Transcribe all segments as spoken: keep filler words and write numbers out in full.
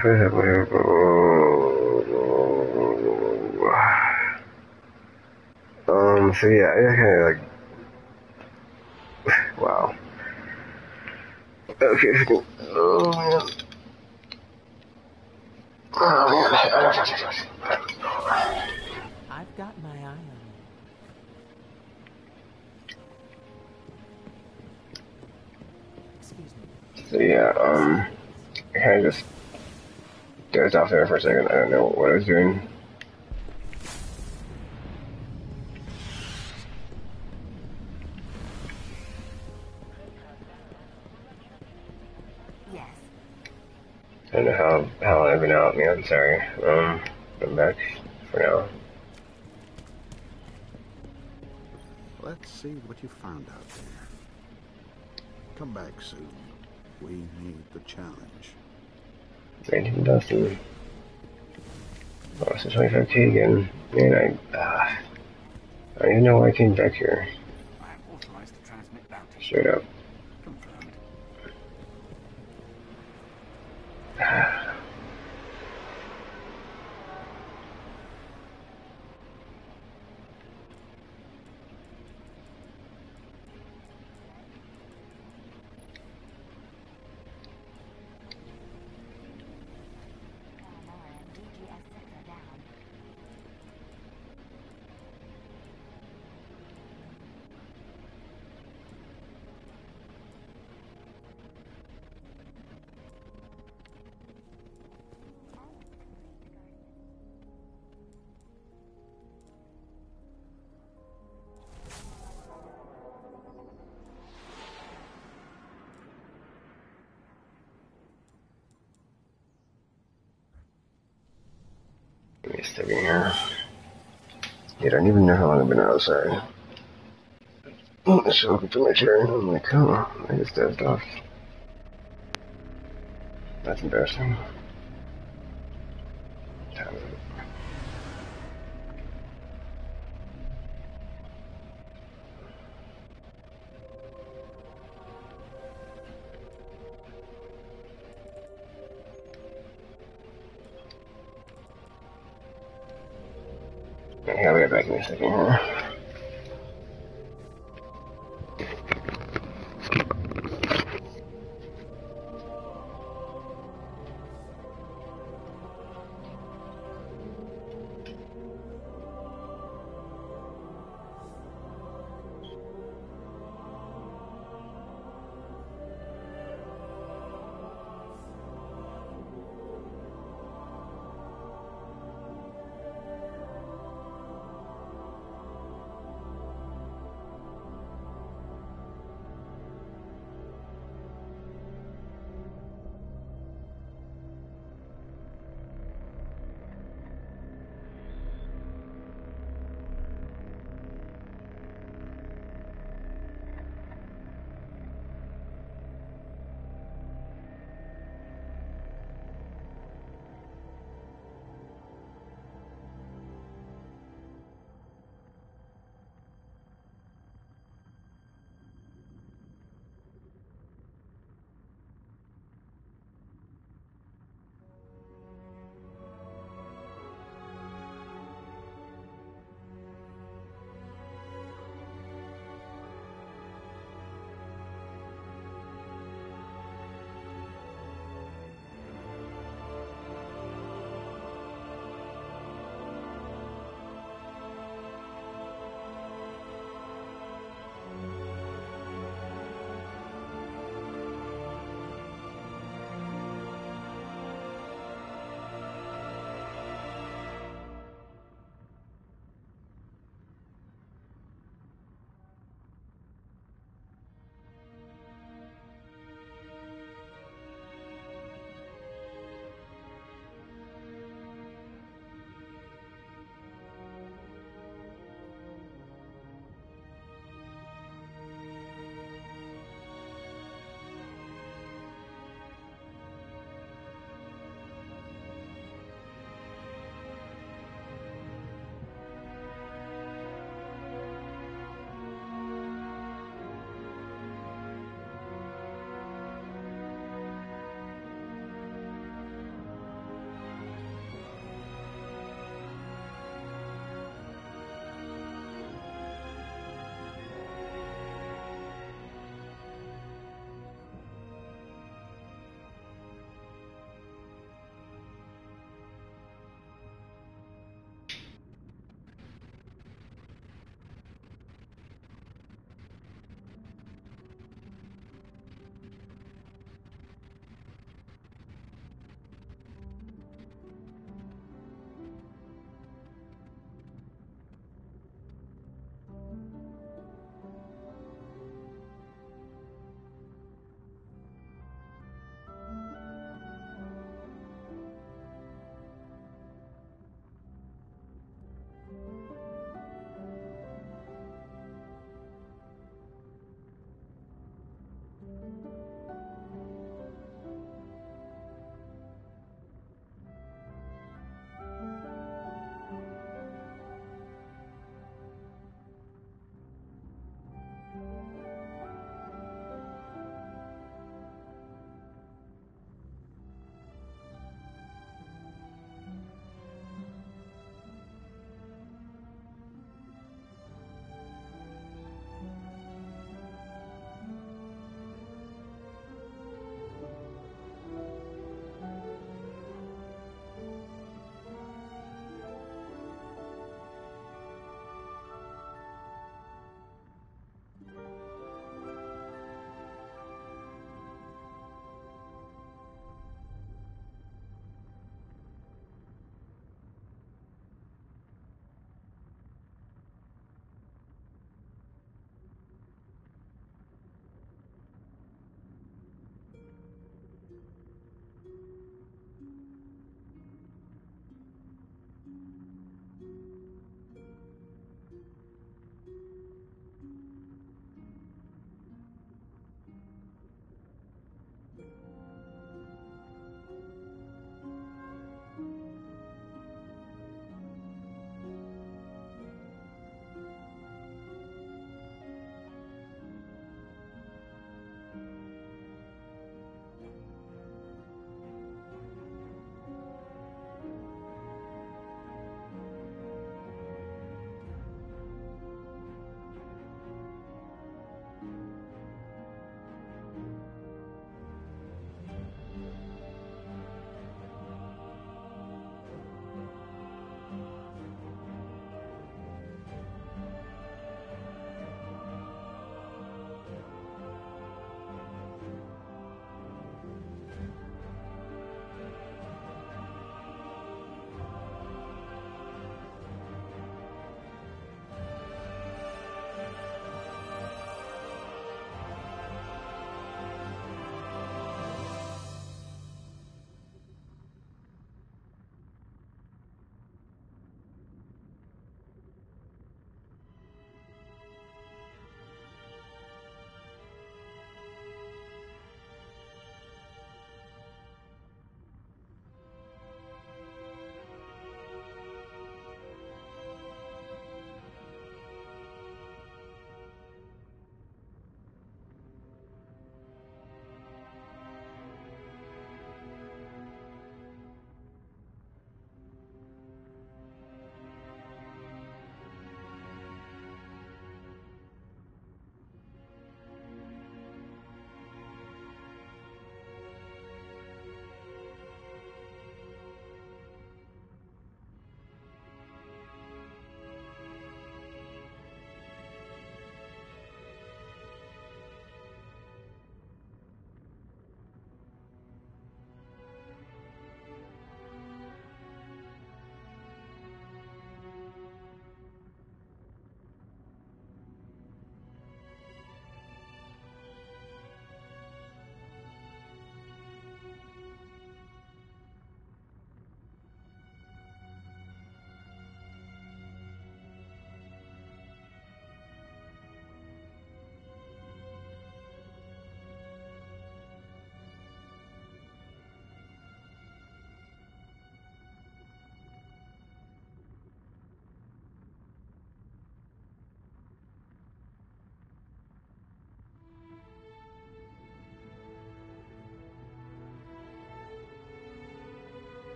Um, so yeah, I kind of like, wow. Okay, oh man. Oh man. I've got my eye on you. Excuse me. So yeah, um, I kind of just dozed off there for a second. I don't know what I was doing. Yes. I don't know how, how I've been out, man. Sorry. Um, I'm back for now. Let's see what you found out there. Come back soon. We need the challenge. nineteen Dustin. Lost the twenty-five K again. Man, I, uh, I don't even know why I came back here. I am authorized to transmit bounty. Straight up. Confirmed. Let me step in here. I don't even know how long I've been outside. I just woke up in my chair and I'm like, oh, I just dozed off. That's embarrassing. Time is it? Okay, I'll be right back in a second here.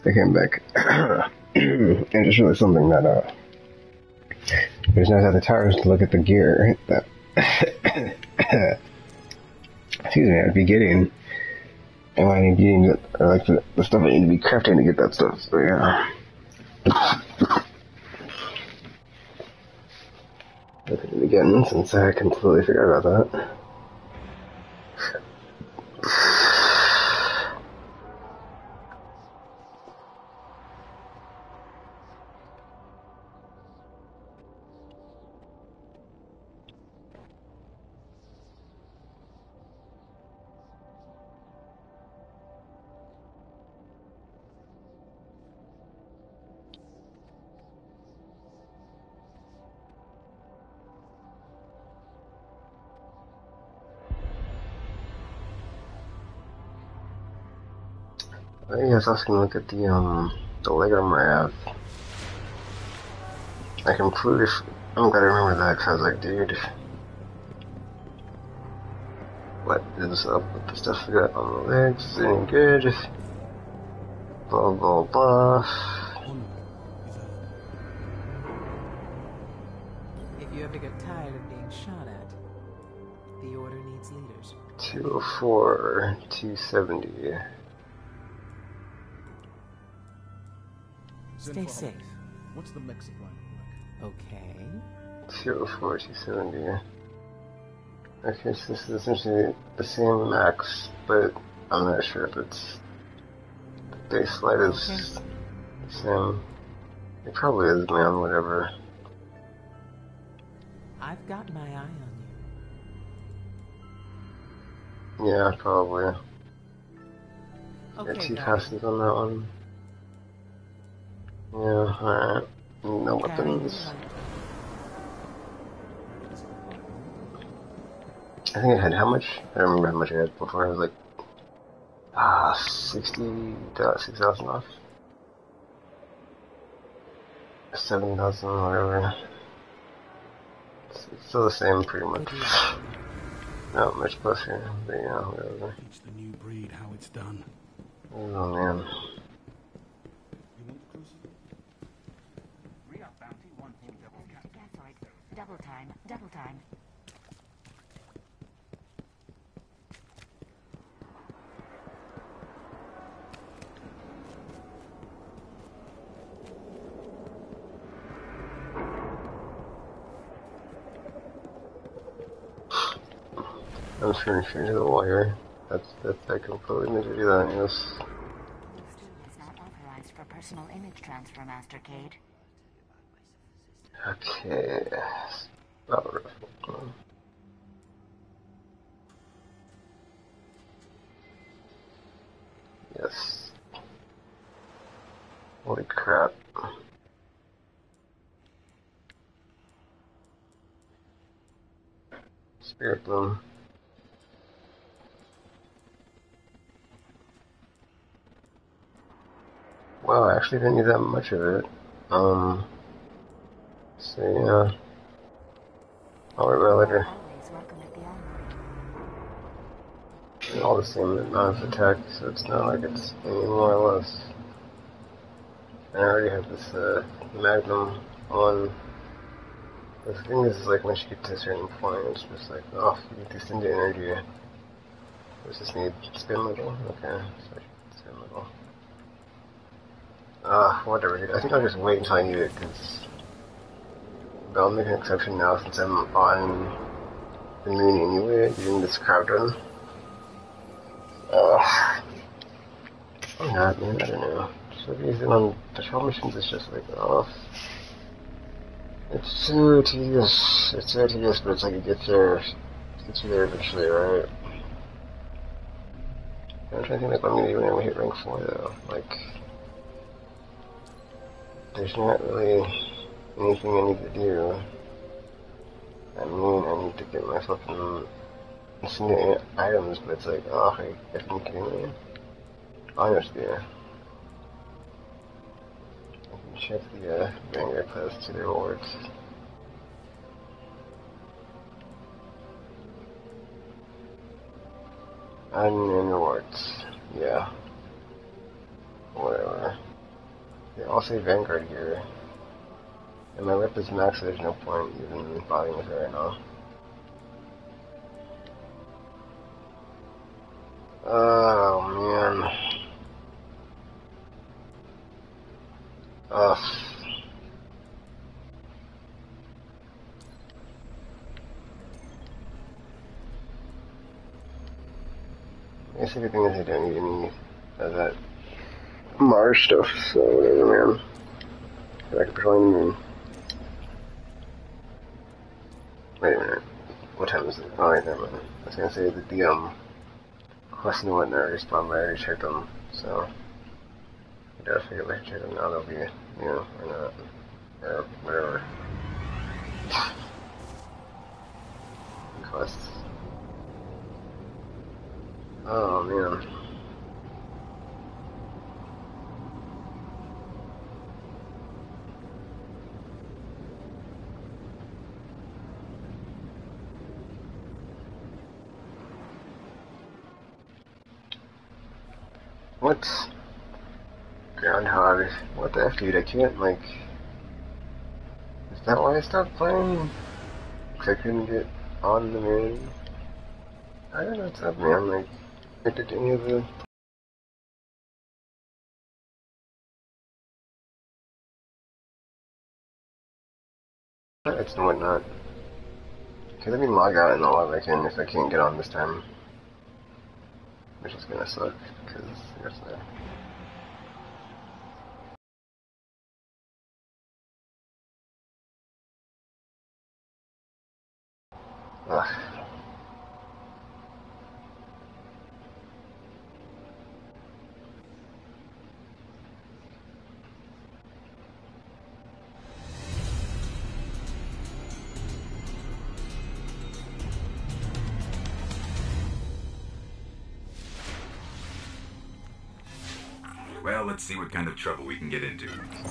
I came back. And just really something that, uh, there's not at the tires to look at the gear that, excuse me, I'd be getting, and I need getting, or like the, the stuff I need to be crafting to get that stuff, so yeah. Look at it again, since I completely forgot about that. I guess I was gonna look at the, um, the leg armor I have. I completely, f I'm glad I remember that, cause I was like, dude, what is up with the stuff I got on the legs? Is it any good? Blah, blah, blah. If you ever get tired of being shot at, the Order needs leaders. two oh four, two seventy. Stay safe. What's the mix supply look Okay. two oh four, two seventy. Okay, so this is essentially the same max, but I'm not sure if it's... The base light is Okay. the same. It probably is, man, whatever. I've got my eye on Yeah, probably. you. Got Okay, two guys. passes on that one. Yeah, alright. No Carry the weapons. light. I think I had how much? I don't remember how much I had before. I was like, ah, sixty, six thousand off? seven thousand, whatever. It's, it's still the same, pretty much. Good luck. Not much closer, but yeah, whatever. Teach the new breed how it's done. Oh man. Re-up bounty, one full double cap. Gasoid. Double time. Double time. I'm just gonna change the wire. That's, that's, I completely need to do that, yes. Stu is not authorized for personal image transfer, Master Cade. Okay. About right. Yes. Holy crap. Spirit Bloom. Wow, I actually didn't need that much of it. Um, so yeah. I'll worry about it later. Always welcome at the armory. And all the same amount of attack, so it's not like it's any more or less. And I already have this, uh, Magnum on. The thing is, like, once you get to a certain point, it's just like, oh, you get this into energy. Does this need spin level? Okay, so spin level. Ah, uh, whatever, dude. I think I'll just wait until I need it, because I'll make an exception now since I'm on the moon anyway, using this crowd run. Ugh. Or not, man, I don't know. So using on patrol missions is just like, oh. It's so tedious. It's so tedious, but it's like it gets there, it gets you there eventually, right? I'm trying to think like what I'm gonna do when I hit rank four though. Like, there's not really anything I need to do. I mean, I need to get my fucking instant items, but it's like, oh, I guess I'm kidding me. Honestly, yeah. I can check the uh, Vanguard Pass to the rewards. Admin rewards. Yeah. Whatever. I'll say Vanguard gear. And my whip is max, so there's no point even bothering with it right now. Oh man. Ugh. I guess everything is I don't need any of that Mars stuff, so whatever, man. I can patrol the moon. Wait a minute. What time is it? Oh, wait, never mind. I was gonna say that the, um, quest and whatnot are respawned, but I already checked them, so. I gotta figure if I check them now, they'll be, you know, or not. Or whatever. Quests. Oh, man. What? Groundhog. What the F, dude? I can't, like... Is that why I stopped playing? Because I couldn't get on the moon? I don't know what's up, man. Like, I did any of the... It's and whatnot. Okay, let me log out and log back in if I can't get on this time. Which is gonna suck, because there's that. Ugh. Well, let's see what kind of trouble we can get into.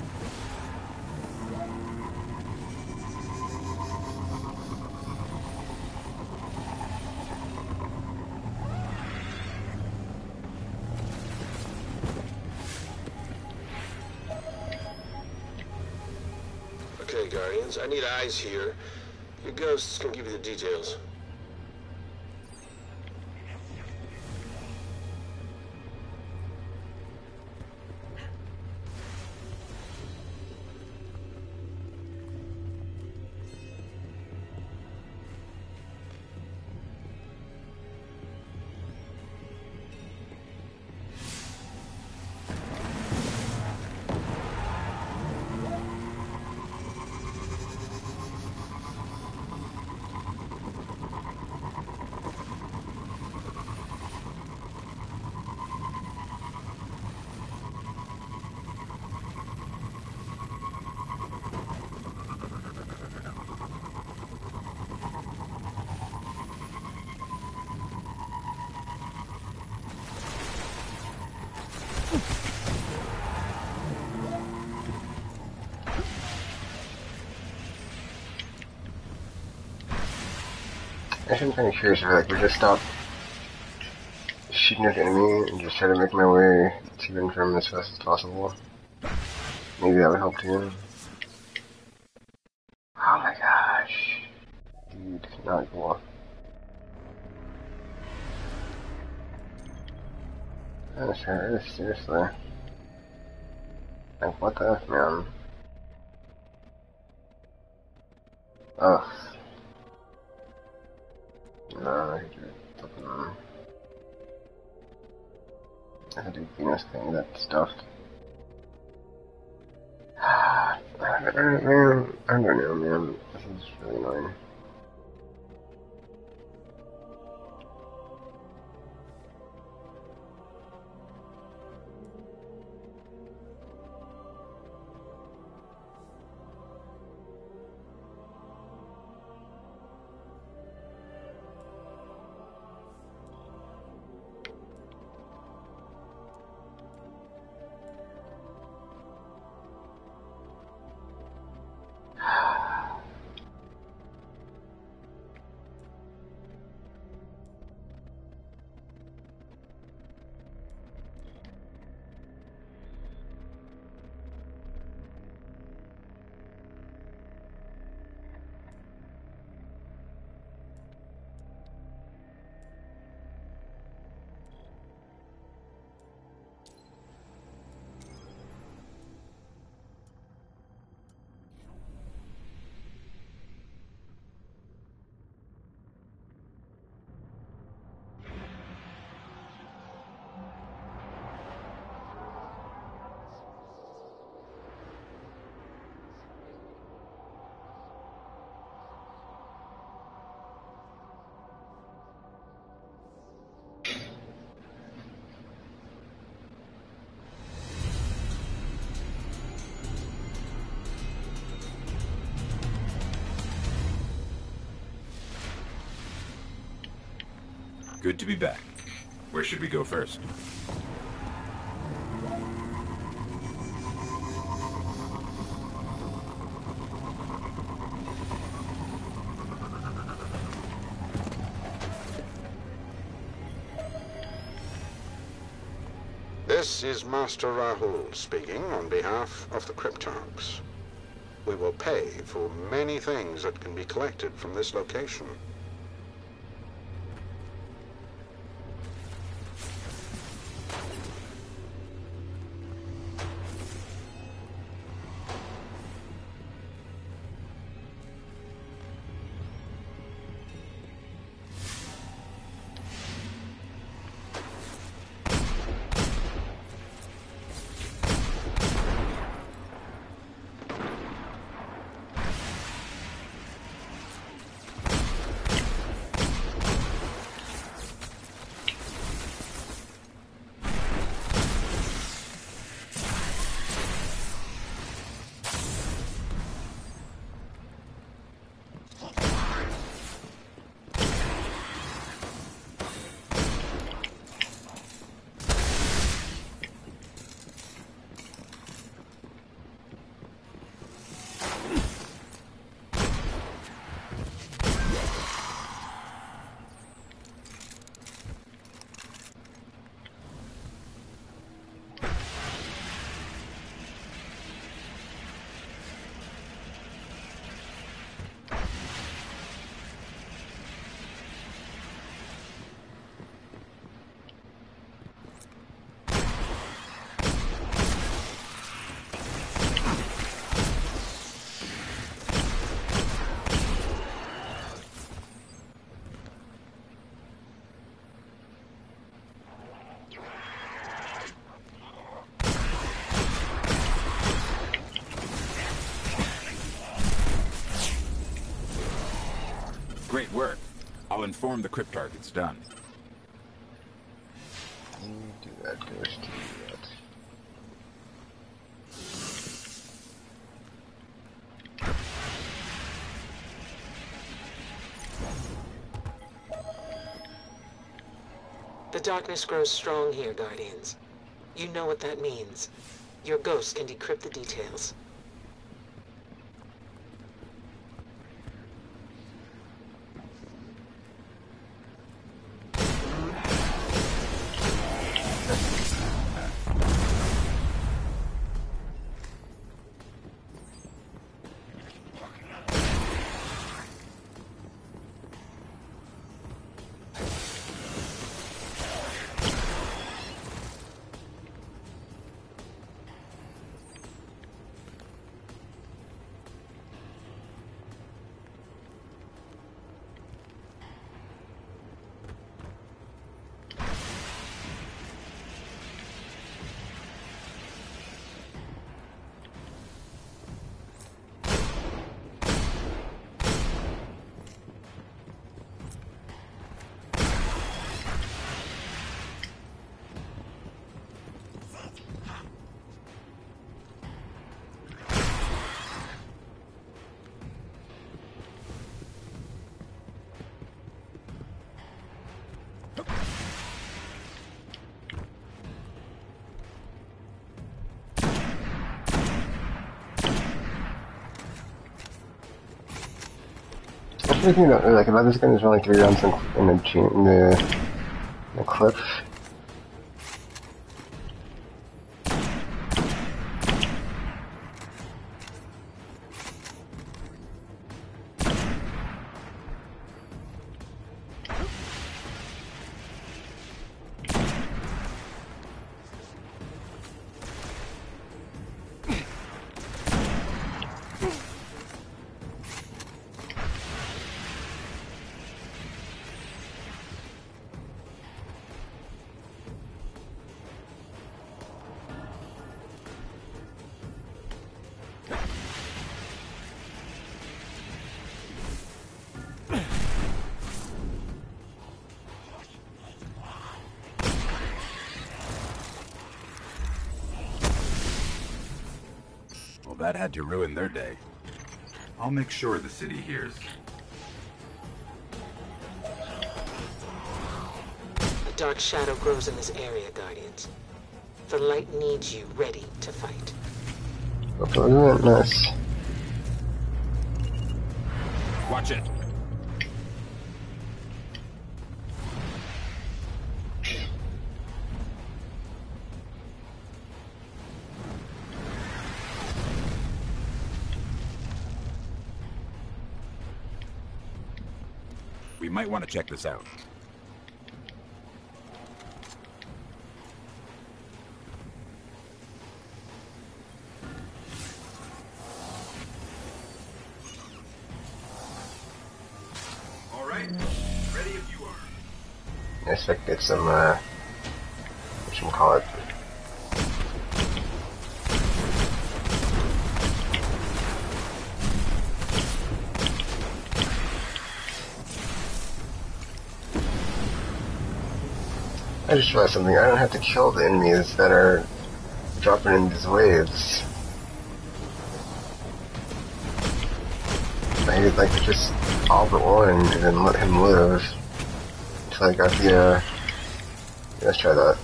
Okay, Guardians, I need eyes here. Your ghosts can give you the details. Actually, I'm kind of curious if I like, would just stop shooting at the enemy and just try to make my way to and from as fast as possible. Maybe that would help too. Oh my gosh. Dude, not cool. Oh, sure, seriously. Like, what the F, man? Ugh. No, I hate it. Fucking... I had to do Venus thing, that stuffed. I don't know, I don't know, man. This is really annoying. Good to be back. Where should we go first? This is Master Rahul speaking on behalf of the Cryptarchs. We will pay for many things that can be collected from this location. Great work. I'll inform the Cryptarch it's done. You do that, Ghost. Do that. The darkness grows strong here, Guardians. You know what that means. Your ghost can decrypt the details. I think that, like, if I was going to only three rounds in, in the chain, in the, in the clip. That had to ruin their day. I'll make sure the city hears. dark shadow grows in this area, Guardians. The light needs you ready to fight. Hopefully we won't miss. Watch it. We might want to check this out. All right, ready if you are. I expect to get some, uh, what you call it. I just realized something. I don't have to kill the enemies that are dropping in these waves. I could, like, just all but one and then let him live until I got the, uh... yeah, let's try that.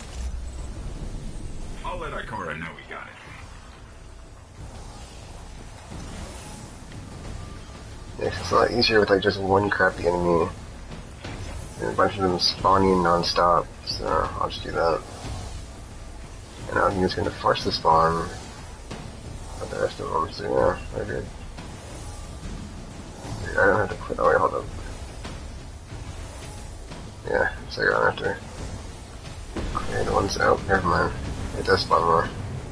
I'll let Ikora know we got it. Yeah, it's a lot easier with, like, just one crappy enemy. And a bunch of them spawning non-stop, so I'll just do that. And I think it's going to force the spawn of the rest of them, so yeah, I did. I don't have to put, oh wait, hold up. Yeah, so I don't have to clear the ones out, oh, never mind. It does spawn more.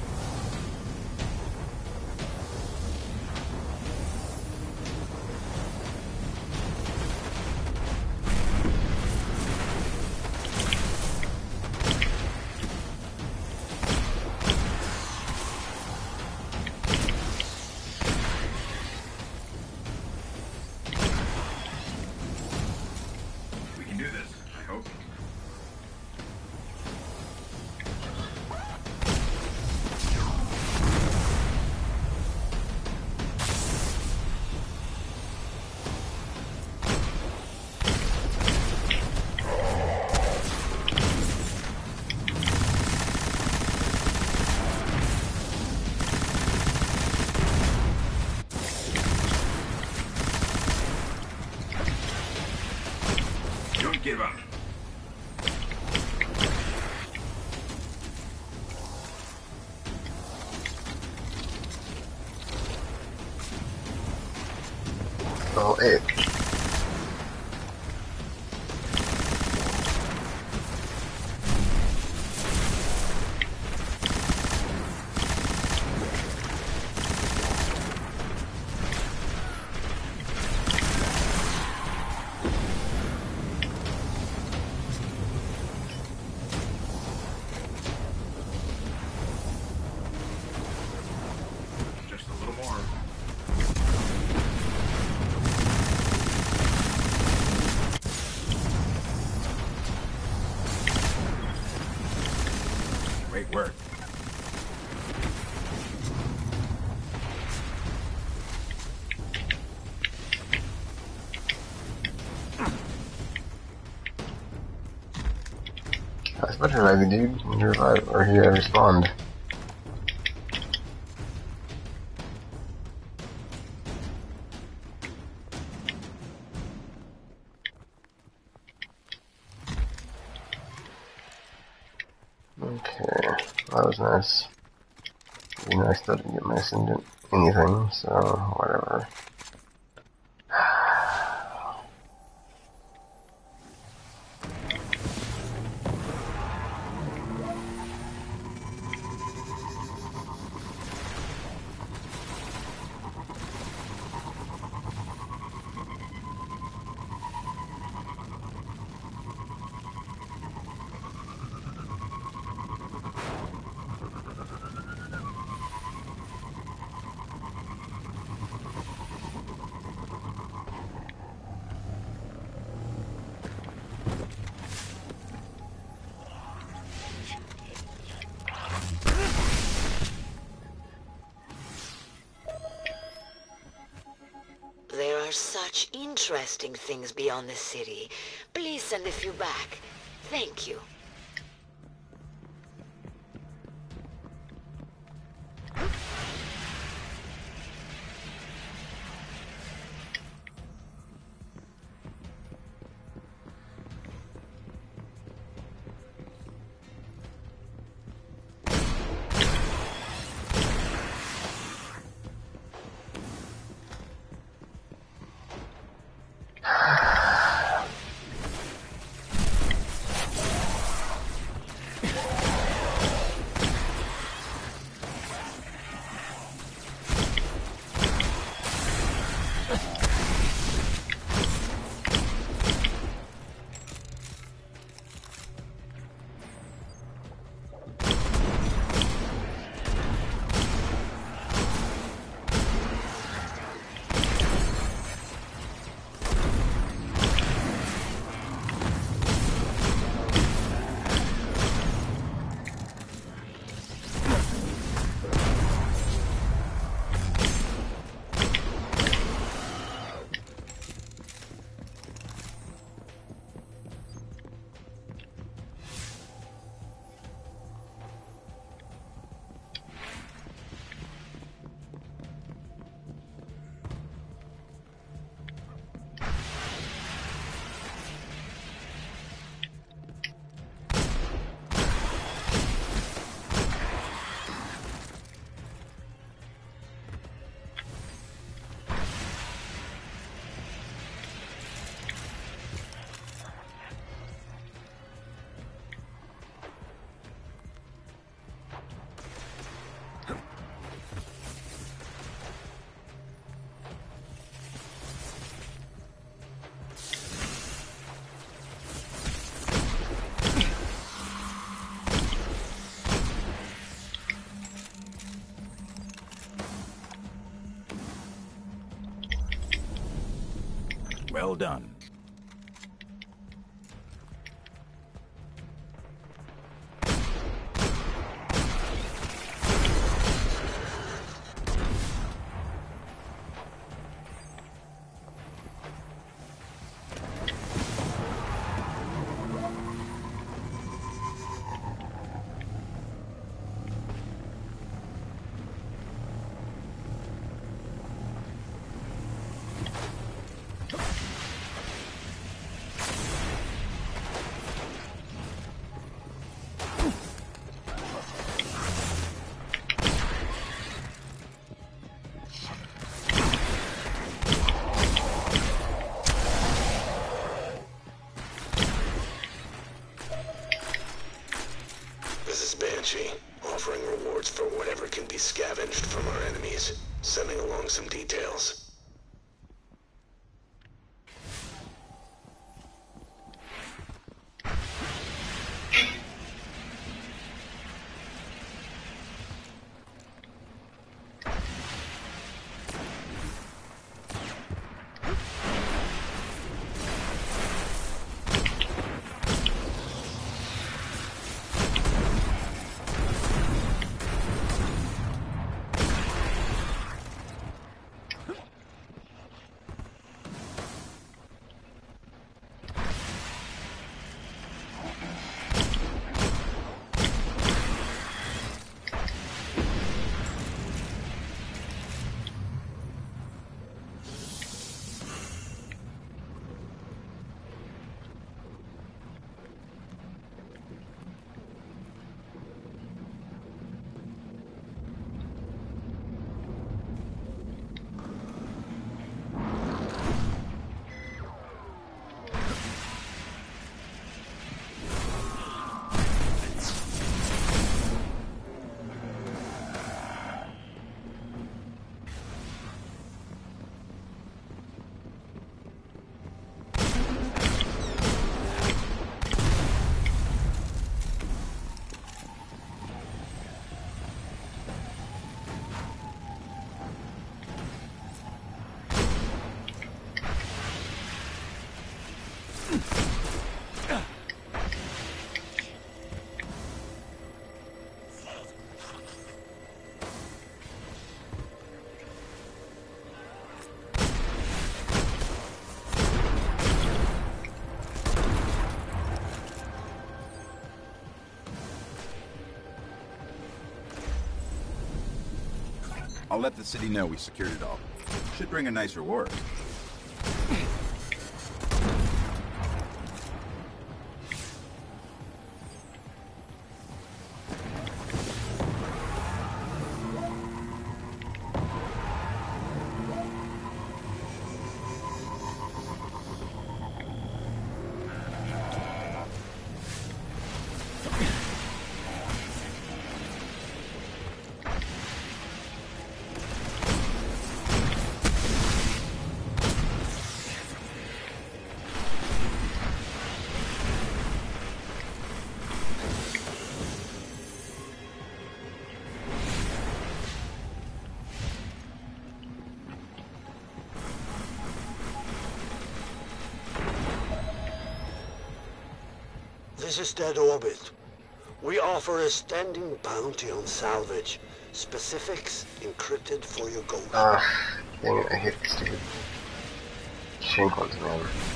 Give up. Oh, eight. Just a little more. Great work. That's much revive, dude. When you revive, or he uh, respawned. Okay, that was nice. It'd be nice though to get my ascendant anything, so whatever. There are such interesting things beyond the city. Please send a few back. Thank you. Well done. Offering rewards for whatever can be scavenged from our enemies. Sending along some details. I'll let the city know we secured it all. Should bring a nice reward. This is Dead Orbit. We offer a standing bounty on salvage. Specifics encrypted for your gold. Ah, dang it, I hate these stupid shank ones, man.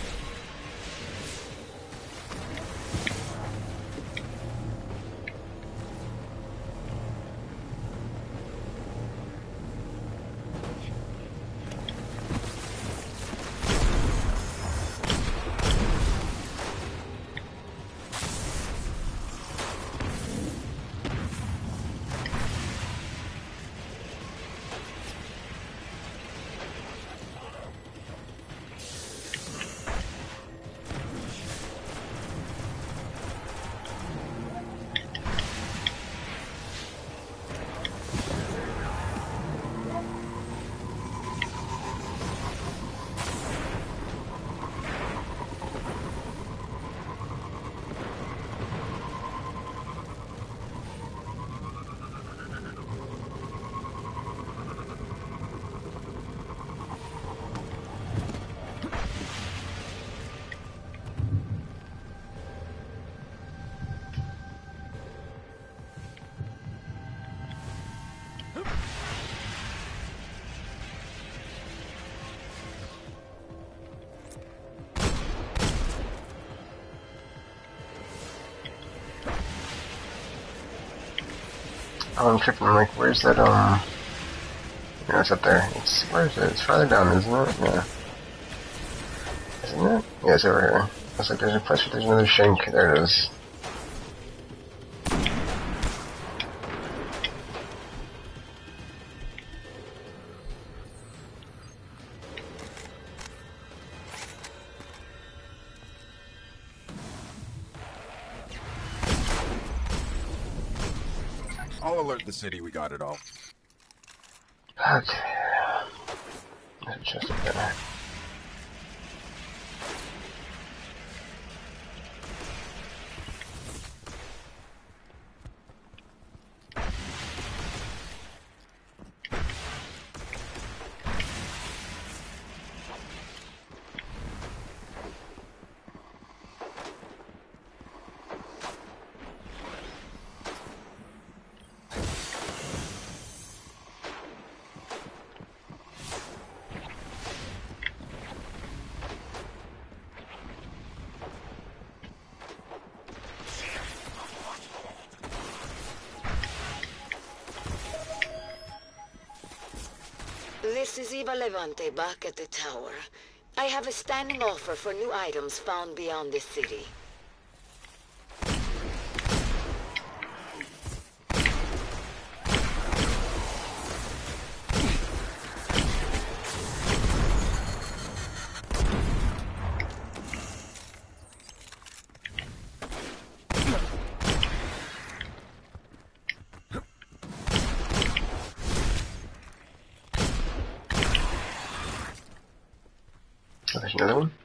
Oh, I'm tripping. I'm like, where's that, um... Yeah, it's up there. It's, where is it? It's farther down, isn't it? Yeah. Isn't it? Yeah, it's over here. I was like, there's a place where there's another shank. There it is. I'll alert the city we got it all. Okay. There's a chest up there. This is Eva Levante back at the tower. I have a standing offer for new items found beyond the city. There's another one.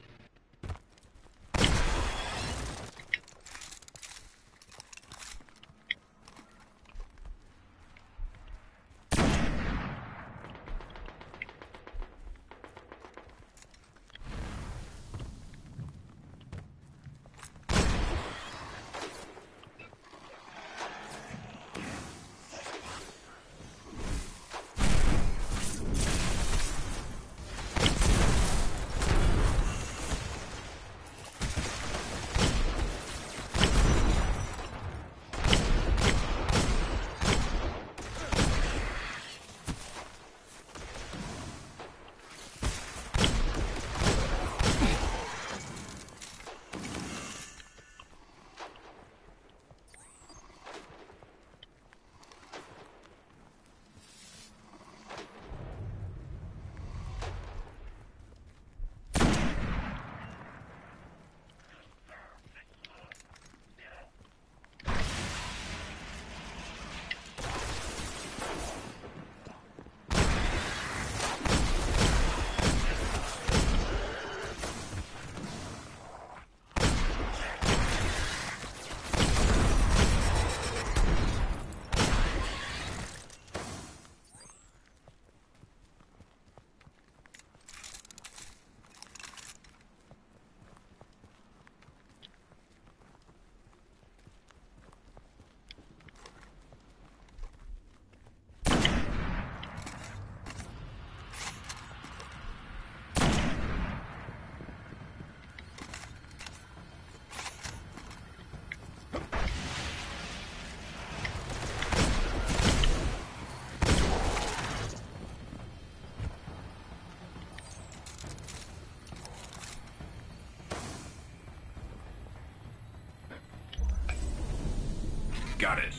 Got it.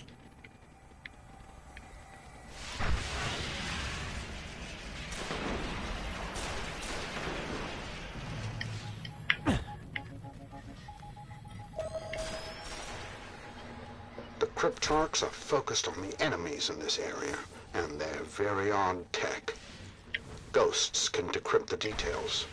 The Cryptarchs are focused on the enemies in this area, and their very odd tech. Ghosts can decrypt the details.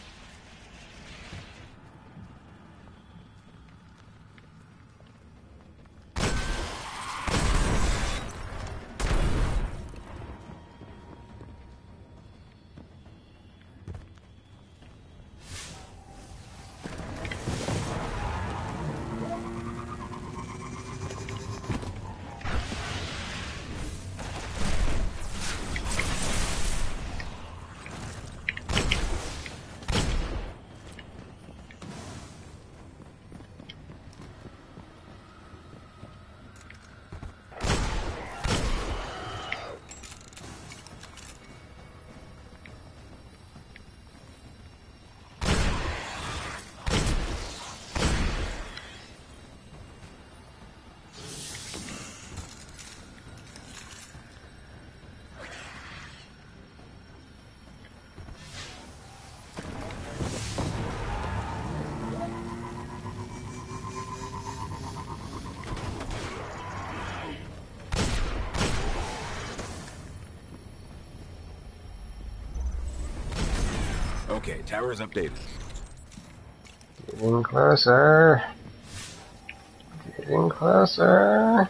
Okay, tower's updated. Getting closer. Getting closer.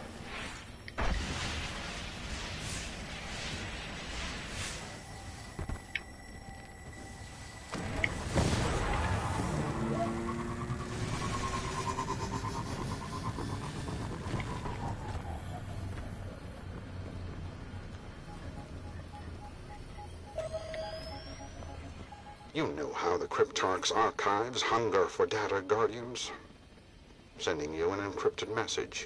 You know how the Cryptarch's archives hunger for data, Guardians. Sending you an encrypted message.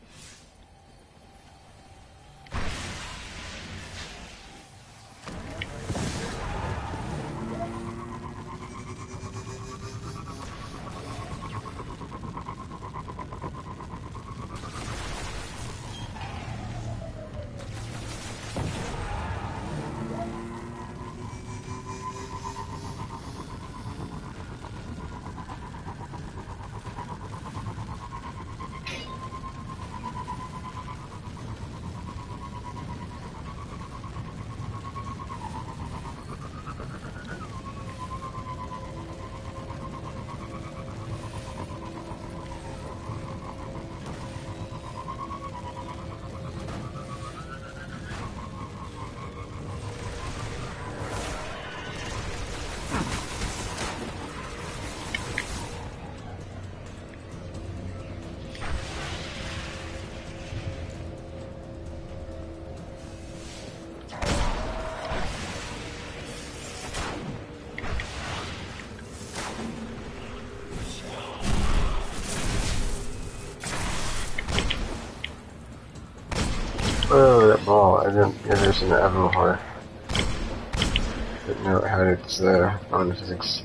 Oh, that ball. I didn't I've never seen that ever before. Didn't know it had its uh, own physics.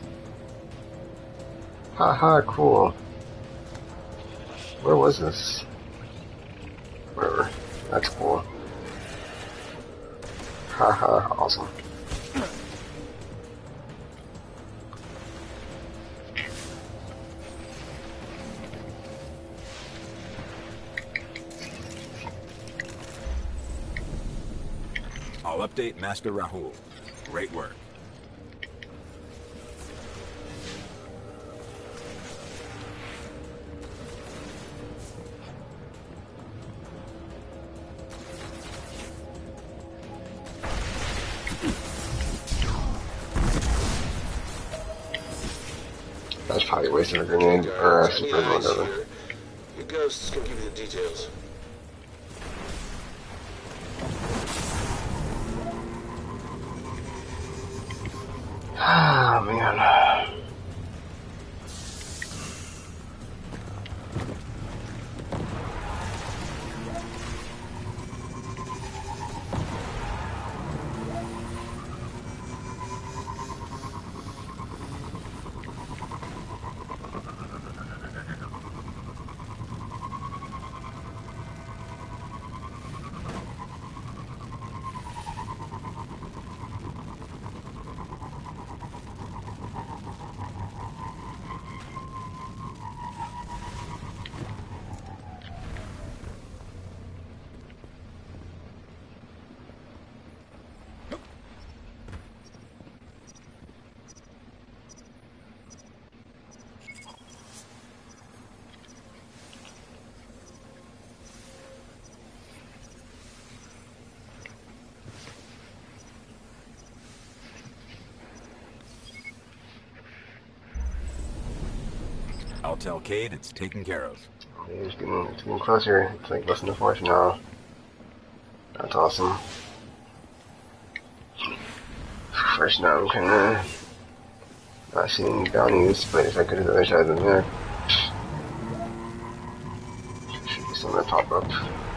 Haha, cool. Where was this? Wherever. That's cool. Haha, awesome. I'll update Master Rahul. Great work. That's probably wasting a grenade or a super or whatever. Your ghosts can give you the details. Ah, man. tell Cade it's taken care of. It's getting, it's getting closer. It's like less than a force now. That's awesome. First now I'm kinda not seeing any bounties, but if I go to the other side of the map, should be some that pop up.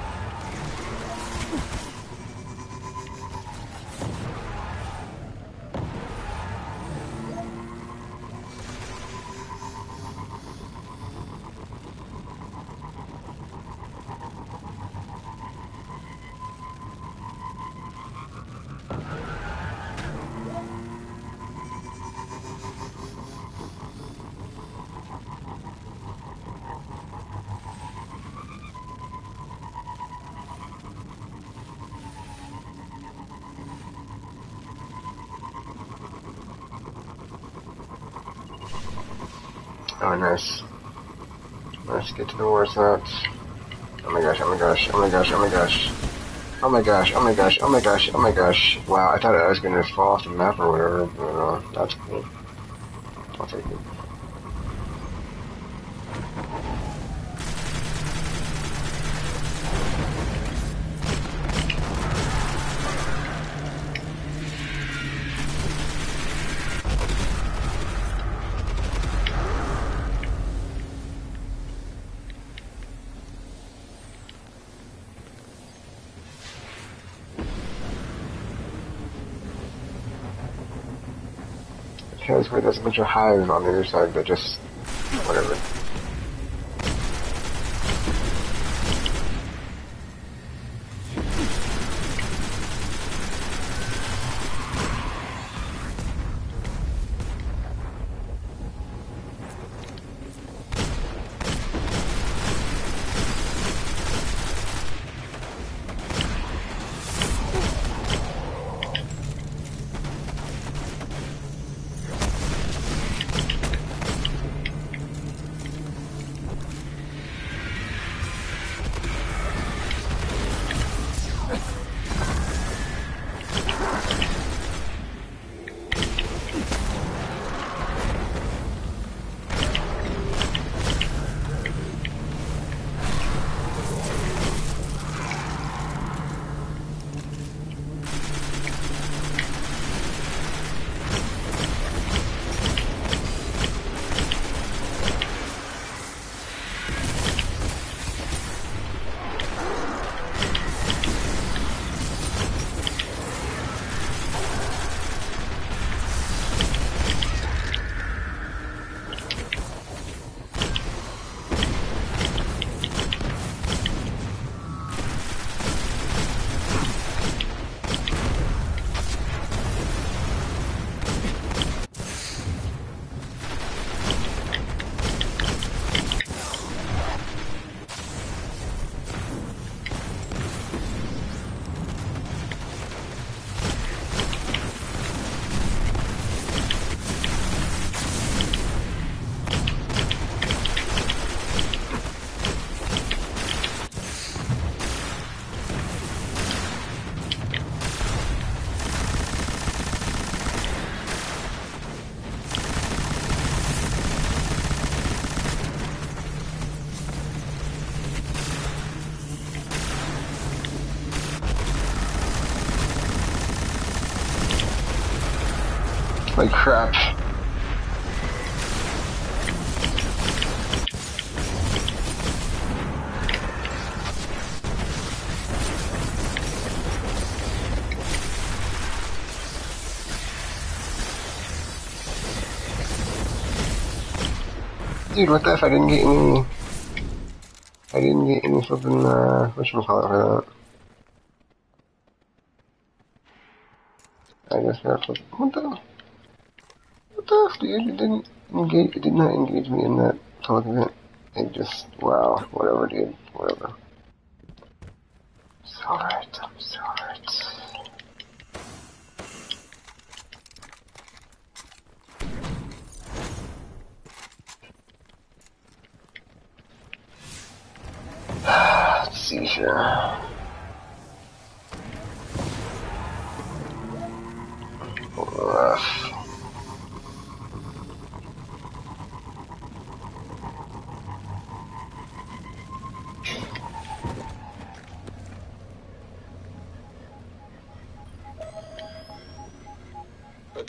Oh, nice. Let's get to the war slots. Oh my gosh, oh my gosh, oh my gosh, oh my gosh. Oh my gosh, oh my gosh, oh my gosh, oh my gosh. Wow, I thought I was gonna fall off the map or whatever, but uh, that's cool. I'll take it. Because where there's a bunch of hives on the other side, but just whatever. Like crap. Dude, what the F? I didn't get any... I didn't get any flipping, uh, whatchamacallit for that. I guess I flip... What the... What the F, dude? It didn't engage... It did not engage me in that public event. It just... Wow. Whatever, dude. Whatever. It's alright. It's alright. Let's see here. Rough.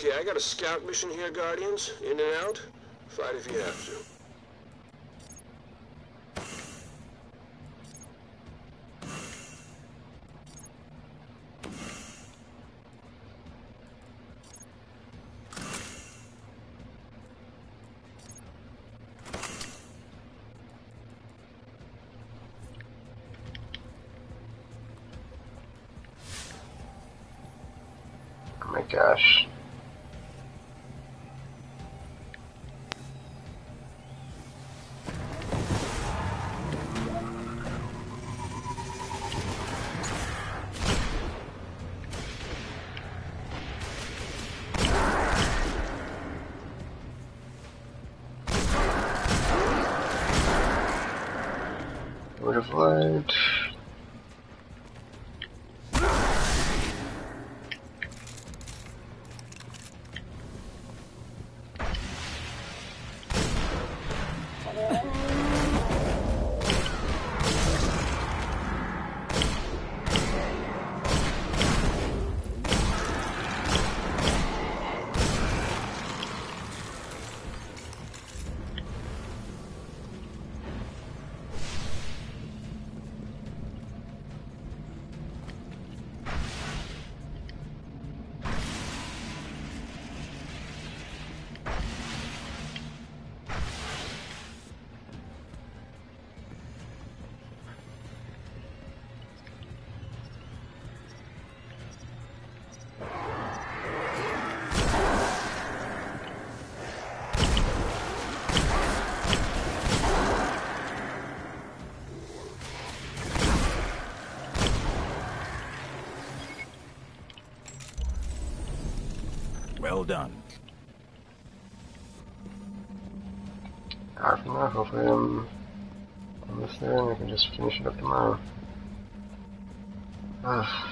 Okay, I got a scout mission here, Guardians. In and out. Fight if you have to. Oh my gosh. Would have light. Well done. Alright, from now, hopefully I'm almost there and I can just finish it up tomorrow. Ah.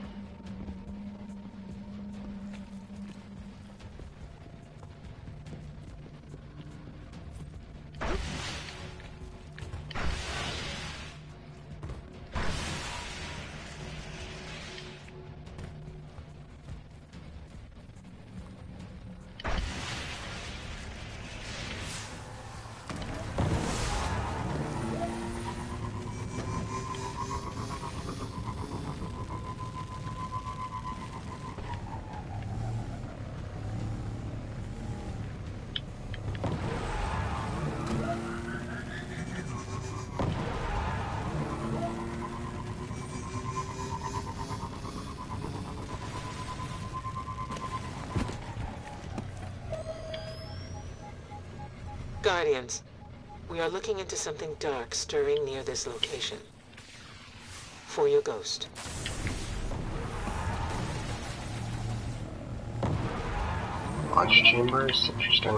Guardians, we are looking into something dark stirring near this location. For your ghost. Launch chambers, interesting.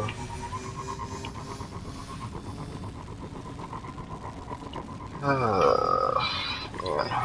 Uh, man.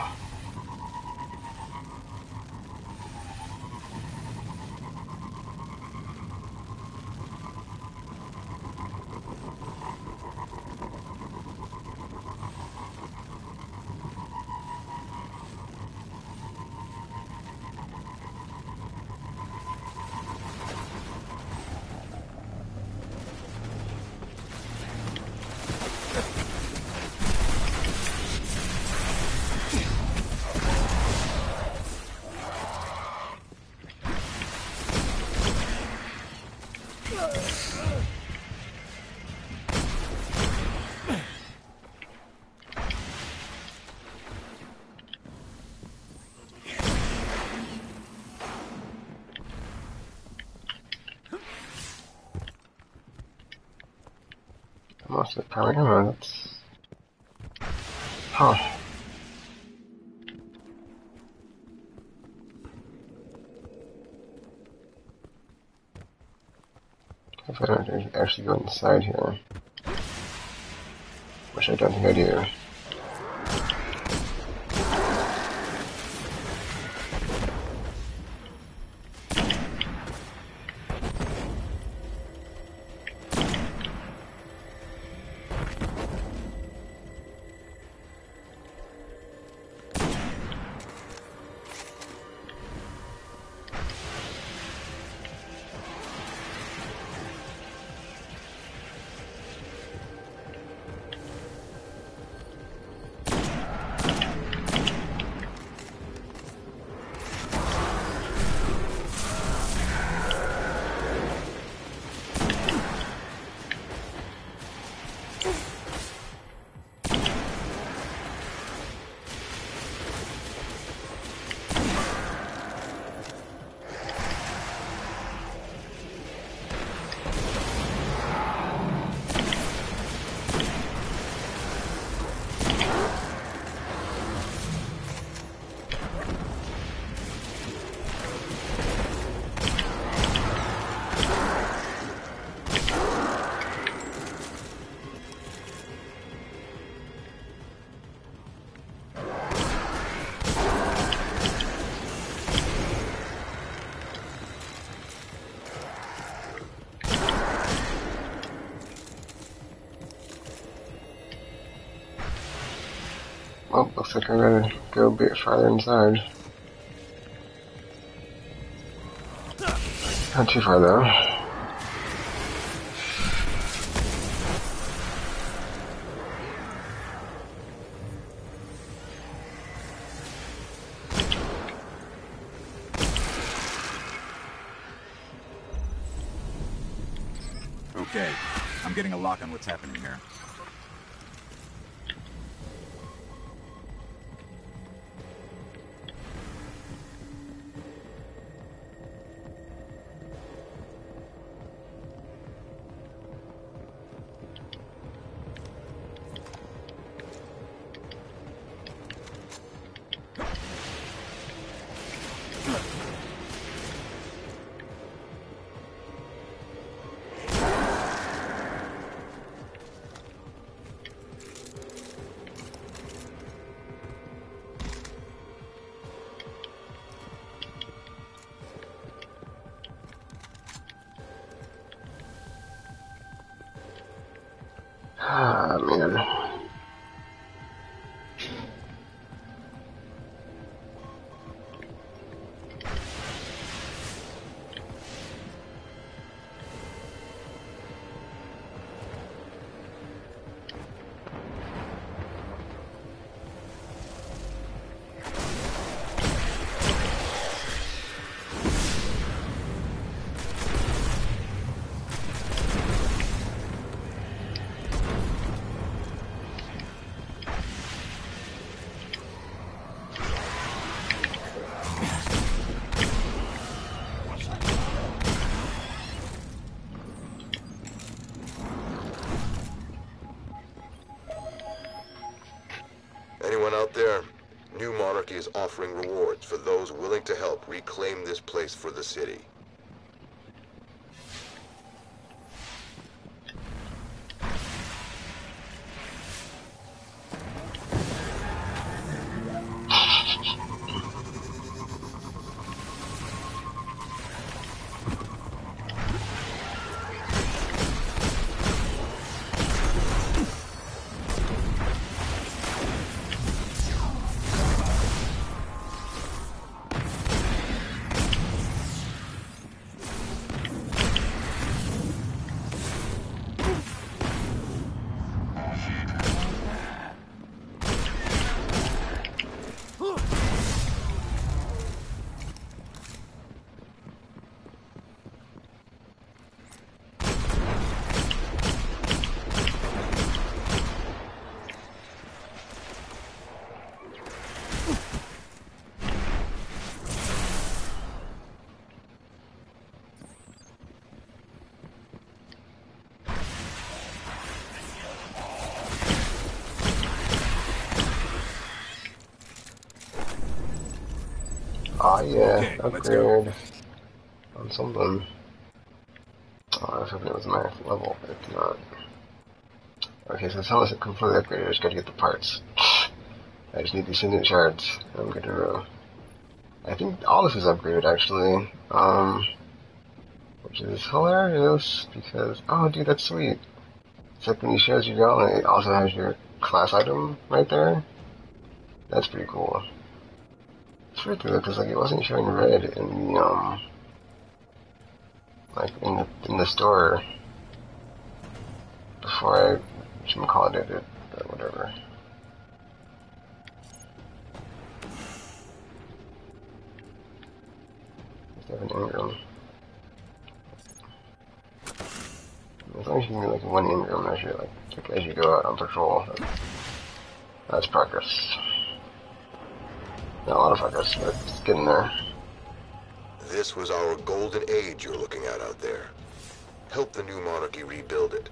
Most of the power ammo, that's... Huh. If I don't actually go inside here. Which I don't think I do. looks like I'm gonna go a bit farther inside. Not too far though. Okay, I'm getting a lock on what's happening here. Ah, man. Anyone out there? New Monarchy is offering rewards for those willing to help reclaim this place for the city. Oh yeah, Okay, let's go. upgrade on something. Oh, I was hoping it was max level, but it's not. Okay, so unless it completely upgraded, I just gotta get the parts. I just need these Signet shards, and I'm good to go. I think all this is upgraded actually, um, which is hilarious because, oh dude, that's sweet. It's like when you shows your gauntlet, it also has your class item right there. That's pretty cool. It's weird though, because like it wasn't showing red in the um, like in the in the store before I should call it it or whatever. Just have an engram. As long as you can do like one engram as you like, like as you go out on patrol, that's progress. Not a lot of progress, but it's getting there. This was our golden age you're looking at out there. Help the New Monarchy rebuild it.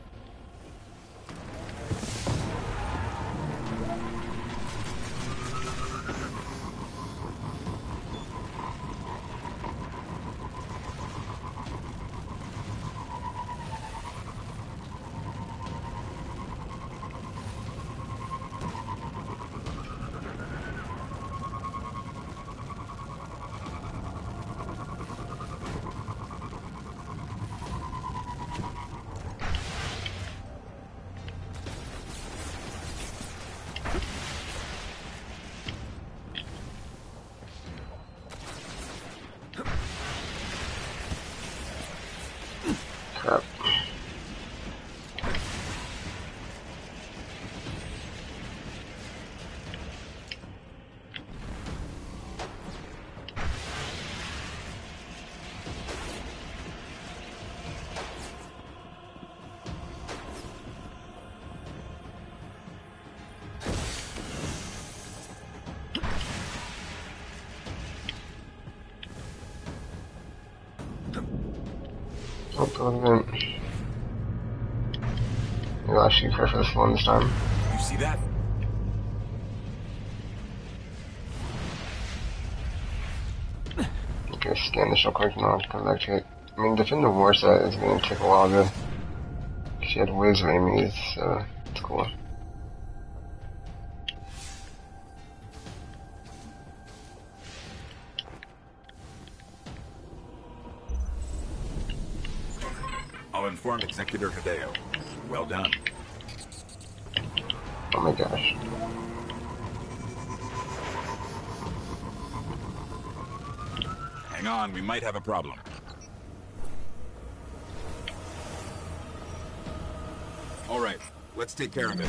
Oh, brilliant. Maybe I'll shoot her for this one this time. You see that? Okay, scan this real quick and I'll come back to it. I mean, defend the war site is going to take a while to... She had whiz enemies, so it's cool. I'll inform Executor Hideo. Well done. Oh my gosh. Hang on, we might have a problem. All right, let's take care of it.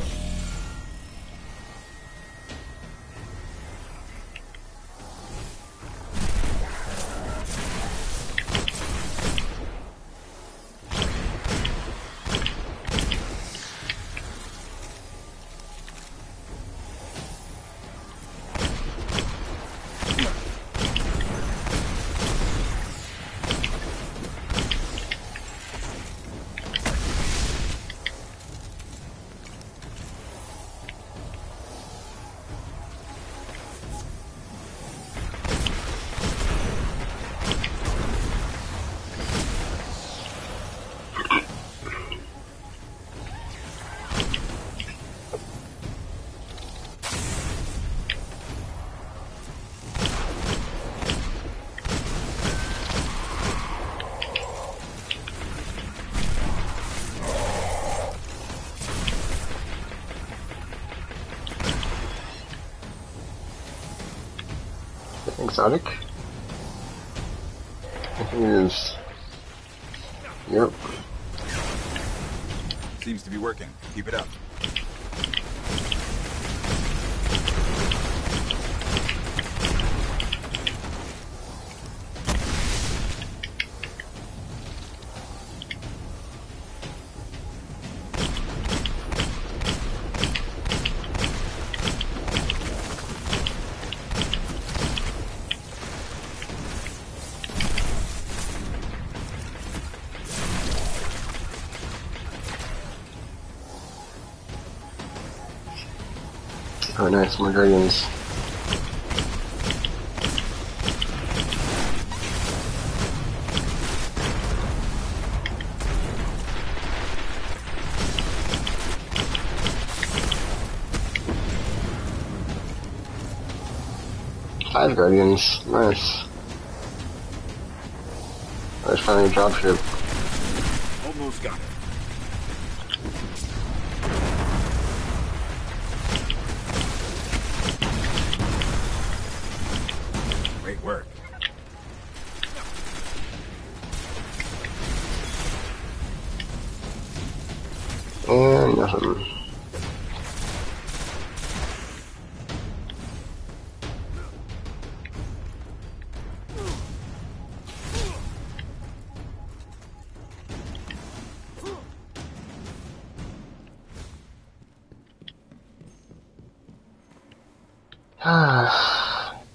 Exotic? I think it is. Yep. Seems to be working. Keep it up. Oh nice, more dragons. Five guardians, nice. There's finally a dropship. Almost got it. Great work. And nothing. Ah.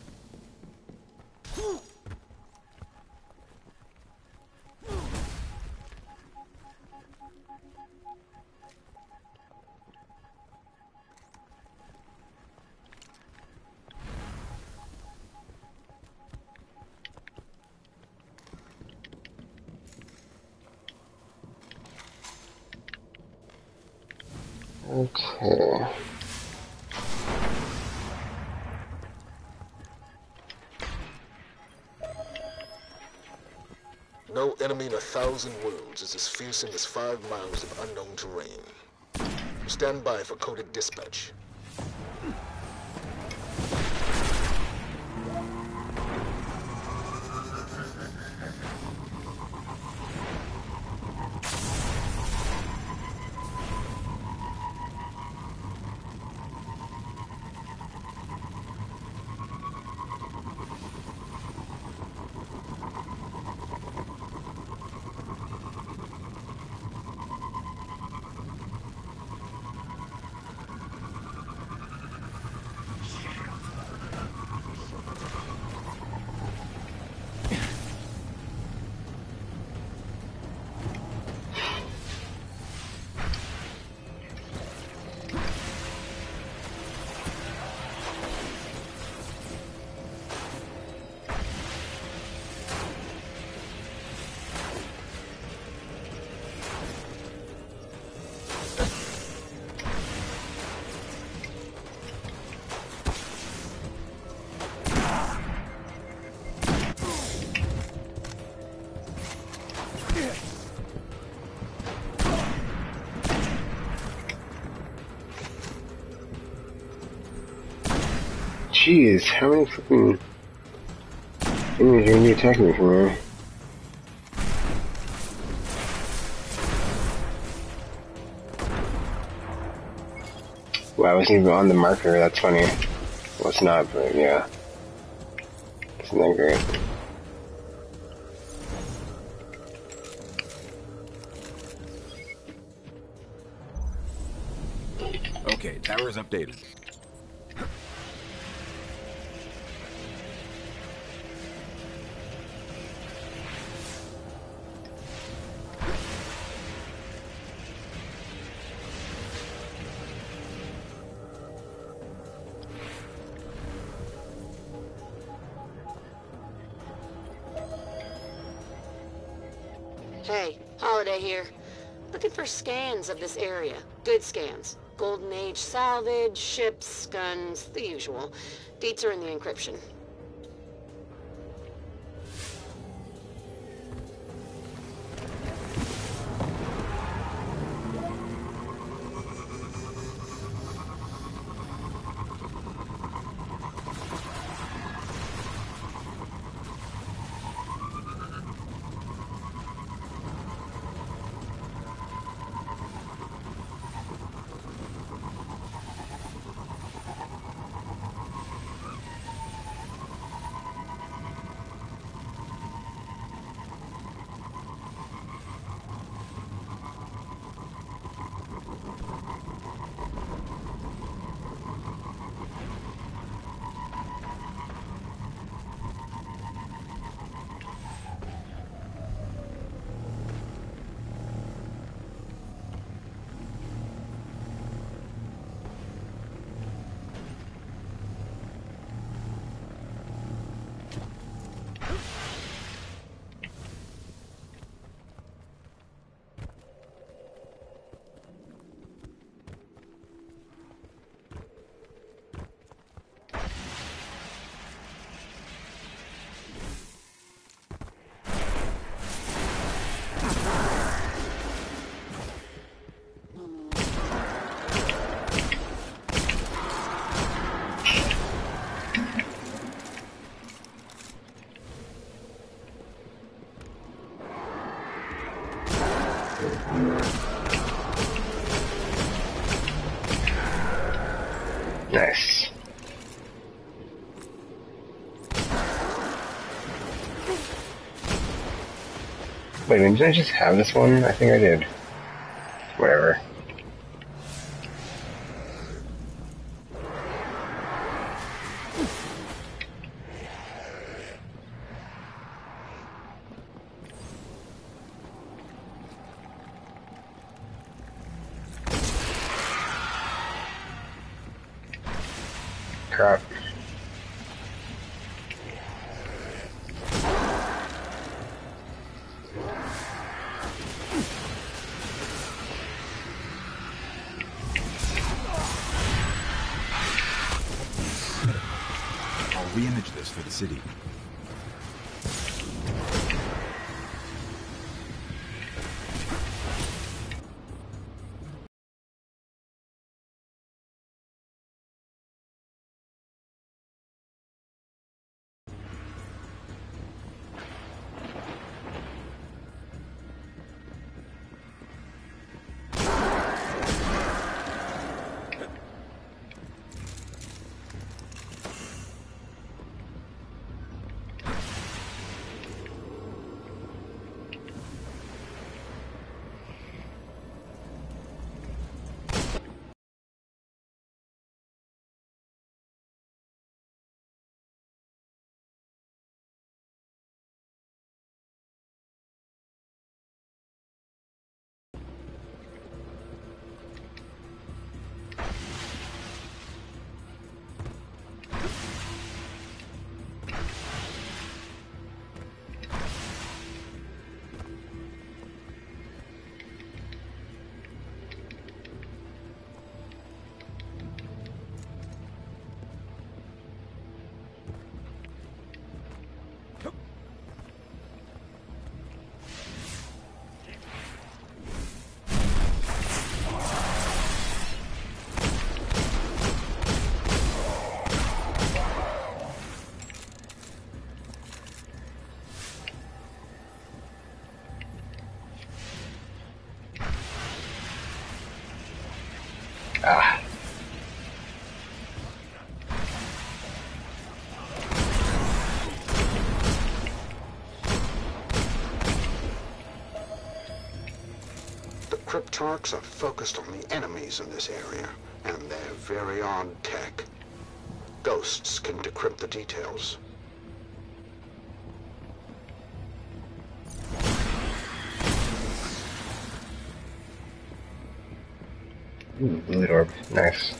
Okay. No enemy in a thousand worlds is as fearsome as five miles of unknown terrain. Stand by for coded dispatch. Jeez, how many fucking enemies are gonna be attacking me from here? Well, I wasn't even on the marker, that's funny. Well, it's not, but yeah. Isn't that great? Okay, tower's updated. Hey, Holiday here. Looking for scans of this area. Good scans. Golden Age salvage, ships, guns, the usual. Deets are in the encryption. Nice. Wait a minute, did I just have this one? I think I did. Whatever. Crap. I'll re-image this for the city. Ah. The Cryptarchs are focused on the enemies in this area, and their very odd tech. Ghosts can decrypt the details. Ooh, blue orb. Nice.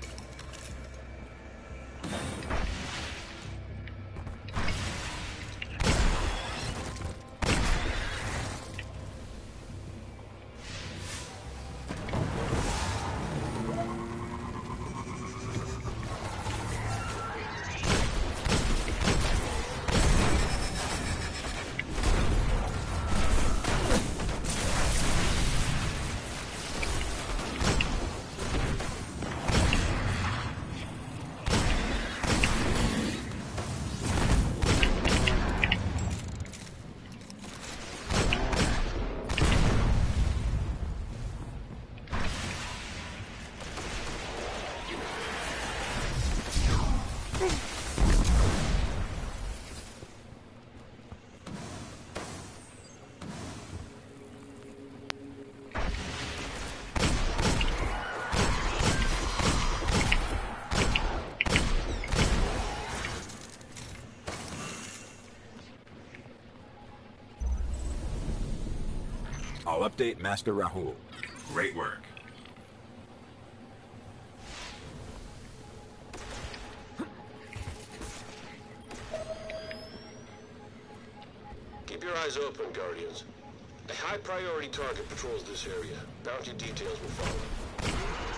I'll update Master Rahul. Great work. Keep your eyes open, Guardians. A high-priority target patrols this area. Bounty details will follow.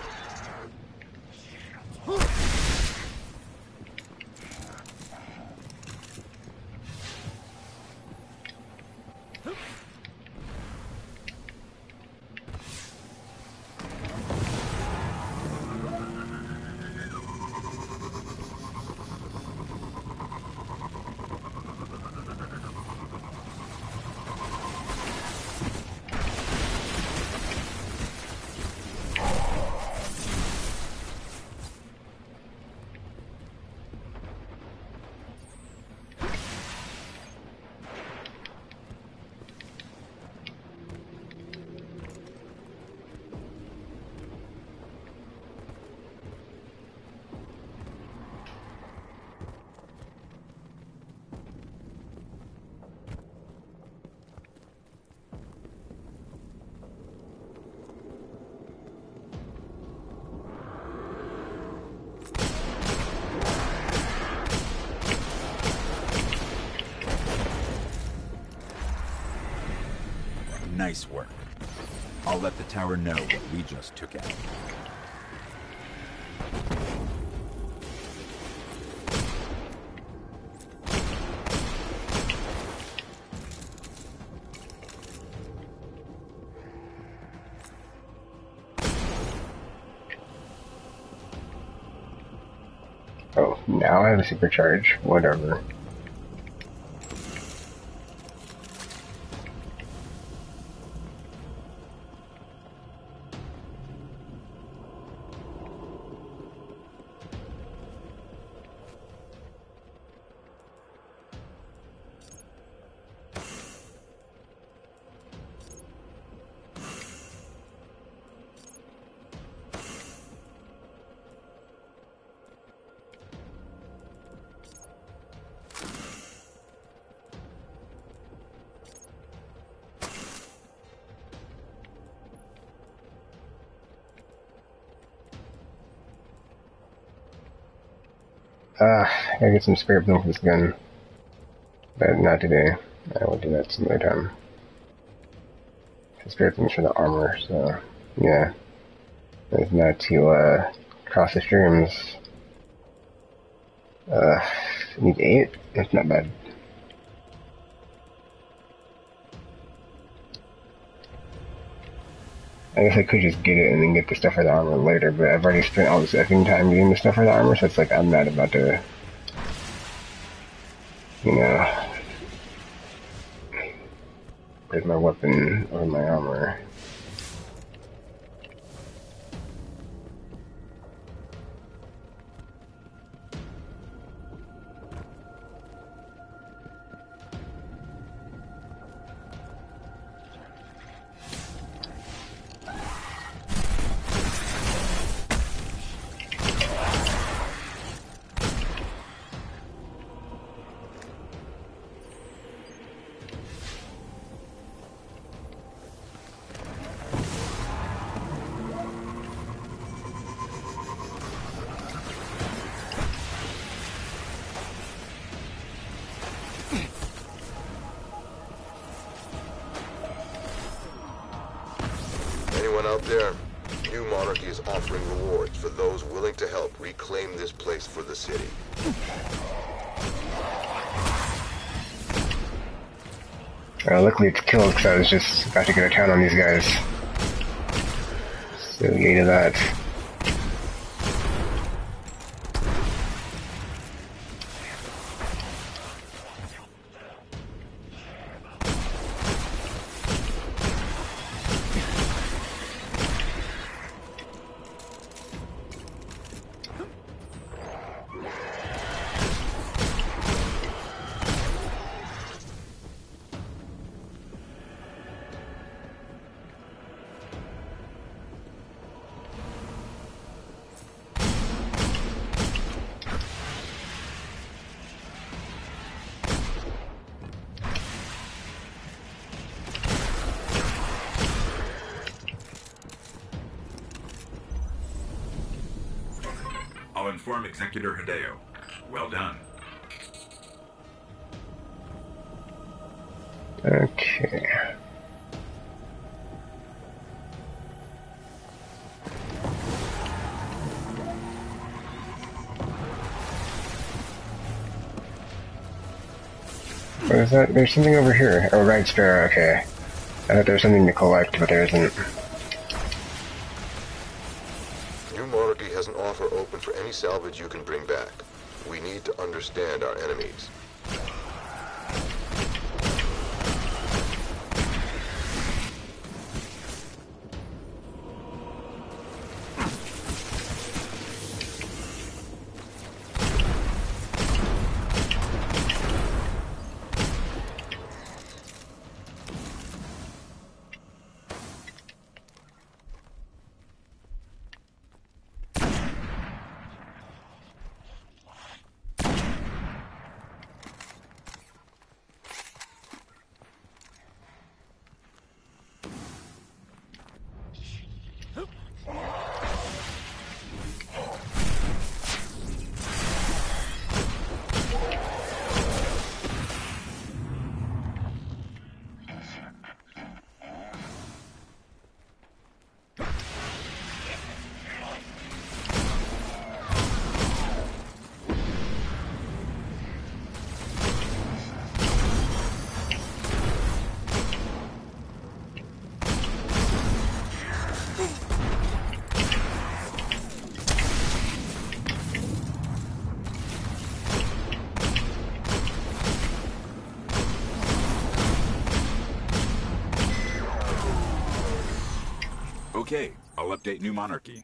Nice work. I'll let the tower know what we just took out. Oh, now I have a supercharge. Whatever. Ah, I gotta get some spare bloom for this gun. But not today. I will do that some other time. Spare things for the armor, so yeah. There's not to uh cross the streams. Uh need eight? That's not bad. I guess I could just get it and then get the stuff for the armor later, but I've already spent all this effing time getting the stuff for the armor, so it's like I'm not about to, you know, put my weapon or my armor. Anyone out there? New Monarchy is offering rewards for those willing to help reclaim this place for the city. Uh, luckily it's killed because I was just about to go to town on these guys. So yay to that. I'll inform Executor Hideo. Well done. Okay. What is that? There's something over here. Oh, right, Sparrow, okay. I thought there was something to collect, but there isn't. New Monarchy has an offer open for any salvage you can bring back. We need to understand our enemies. Okay, I'll update New Monarchy.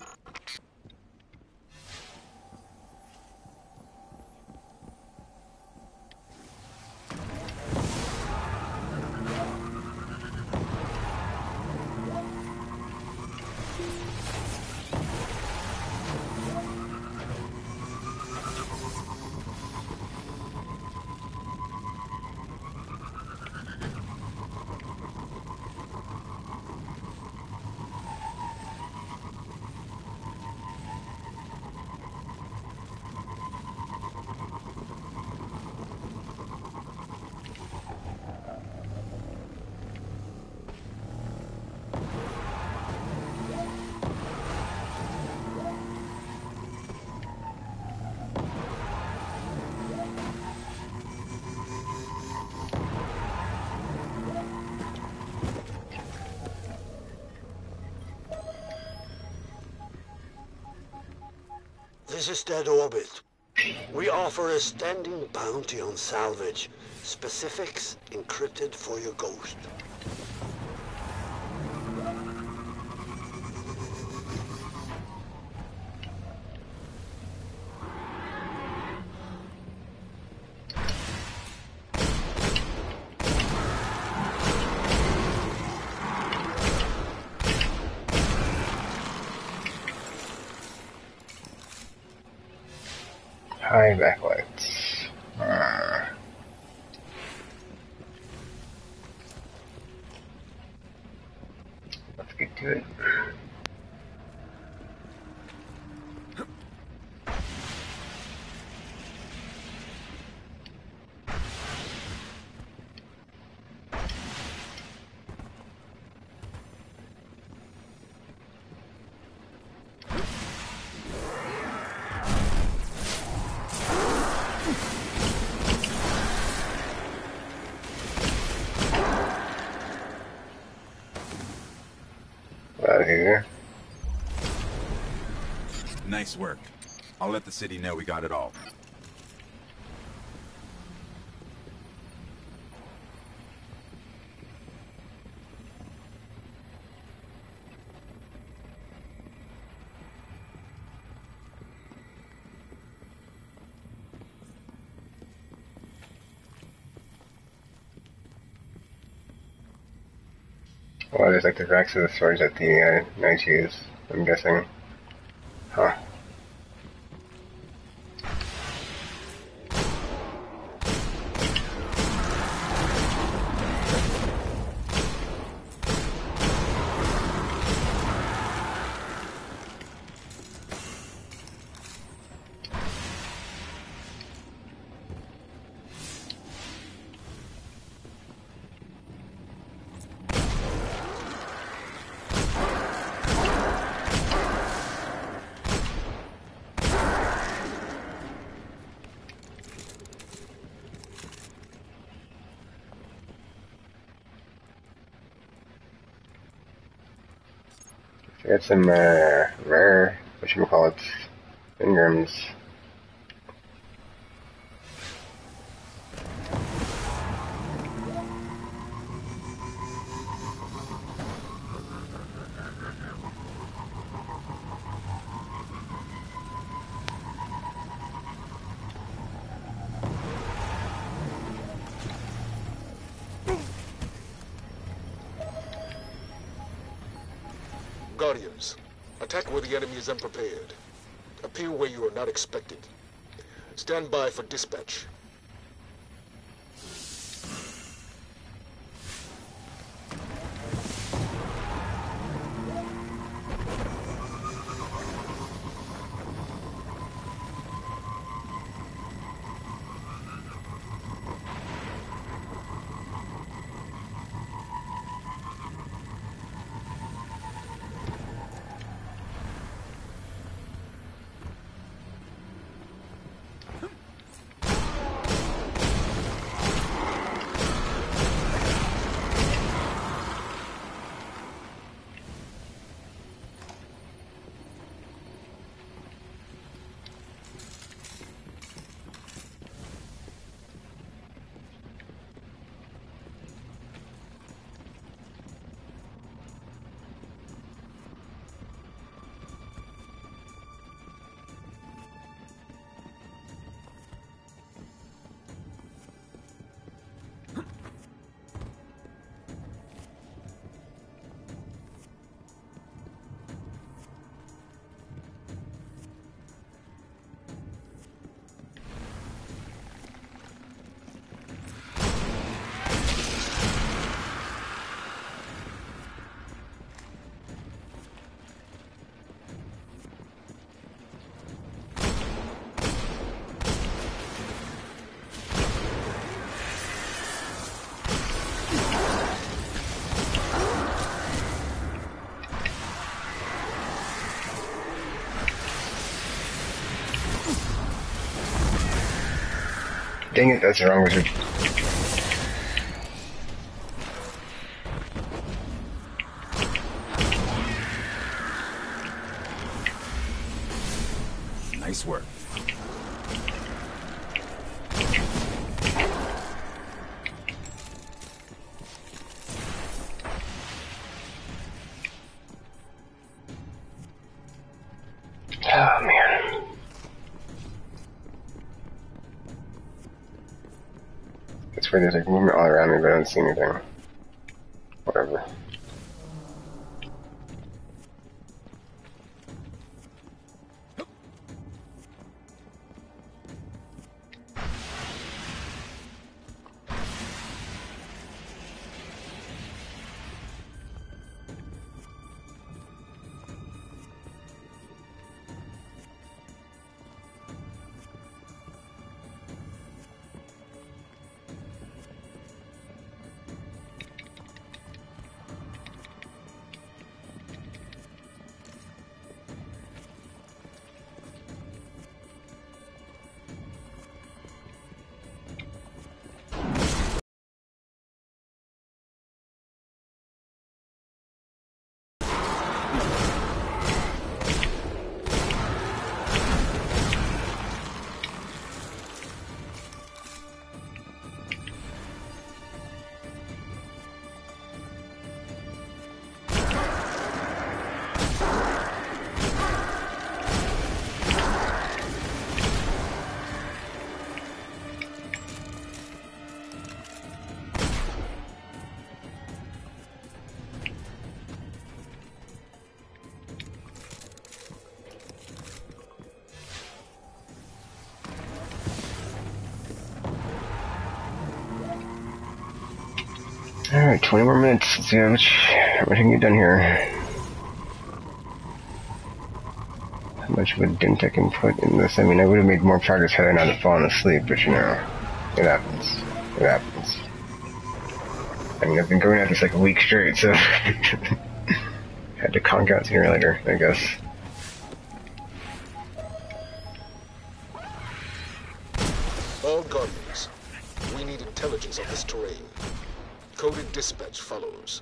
This is Dead Orbit. We offer a standing bounty on salvage. Specifics encrypted for your ghost. High backlights. Uh, let's get to it. easier. Nice work. I'll let the city know we got it all. Well, there's like the racks of the swords that the uh, knights use, I'm guessing. Huh. Get some uh, rare, whatchamacallit, Ingrams. Guardians, attack where the enemy is unprepared. Appear where you are not expected. Stand by for dispatch. Dang it, that's the wrong wizard. Nice work. Oh, man. It's weird, there's like movement all around me, but I don't see anything. Whatever. Alright, twenty more minutes. Let's see how much, how much I can get done here. How much of a dent I can put in this? I mean, I would have made more progress had I not have fallen asleep, but you know, it happens. It happens. I mean, I've been going at this like a week straight, so had to conk out sooner or later, I guess. All Guardians, we need intelligence on this terrain. Coded dispatch follows.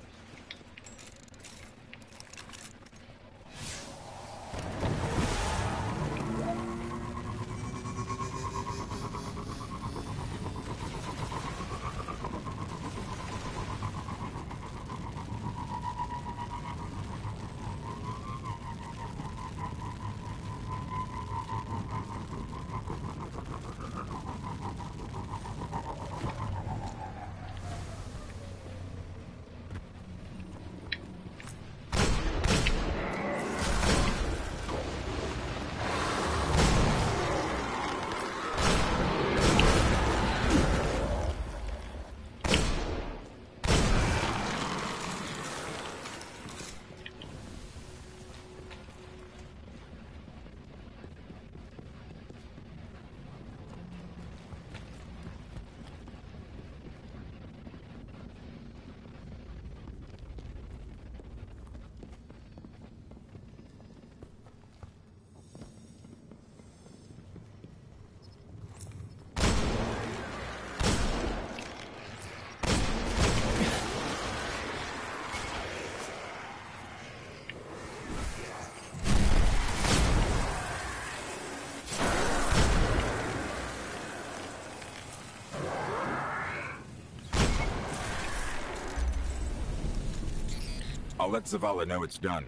I'll let Zavala know it's done.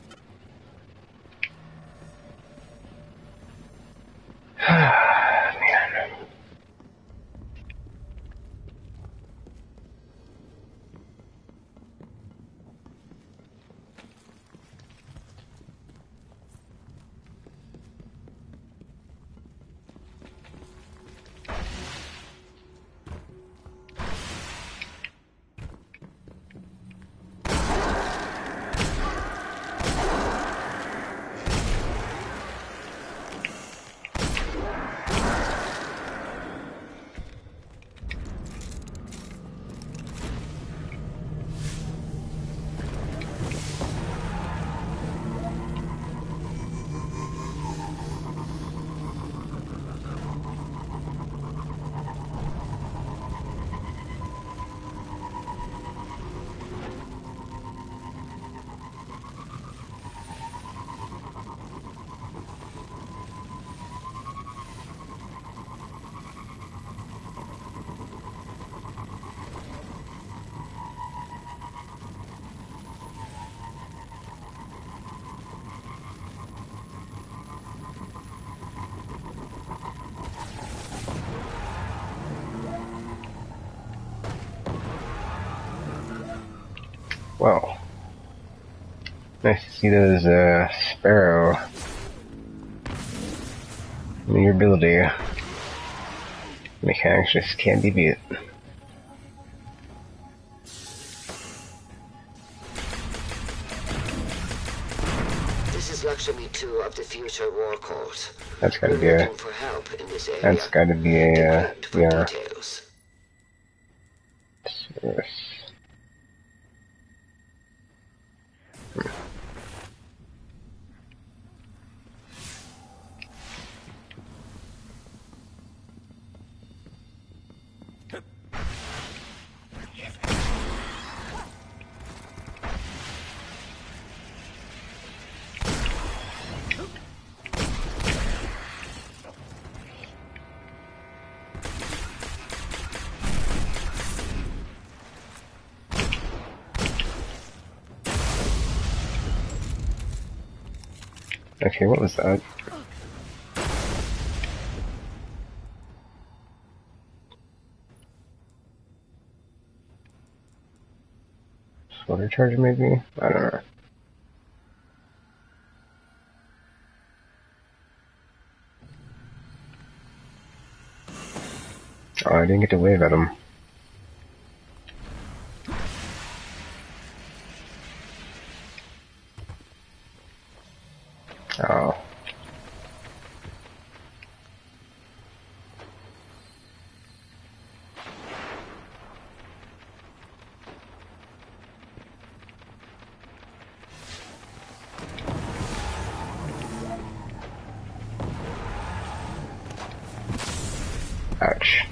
Man. Well, nice to see those, uh, Sparrow maneuverability mechanics just can't be beat. This is Lakshmi two of the Future War Court. That's gotta We're be a, looking for help in this area. that's gotta be a, uh, yeah. Details. Yes. Okay, what was that? Water charger, maybe? I don't know. Oh, I didn't get to wave at him. Oh. Ouch.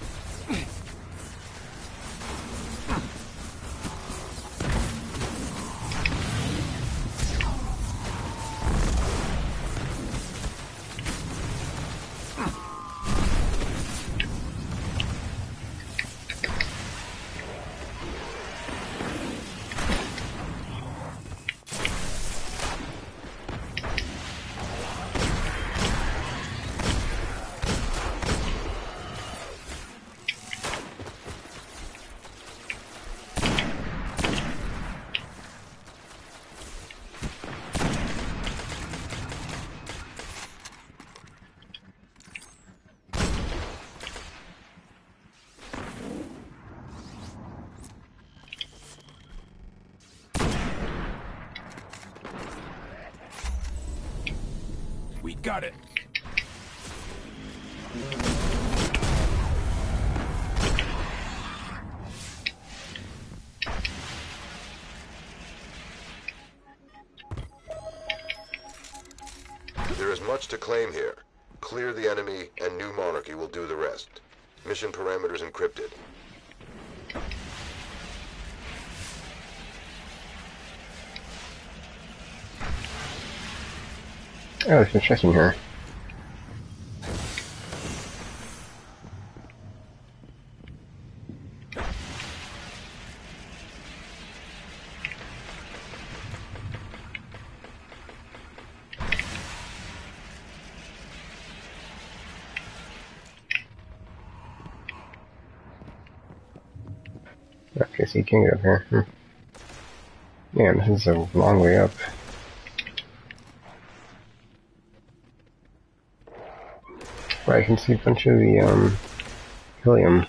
We got it. There is much to claim here. Clear the enemy, and New Monarchy will do the rest. Mission parameters encrypted. Oh, there's no chest in here. Okay, so you can get up here. Hmm. Man, this is a long way up. Right, I can see a bunch of the, um, helium.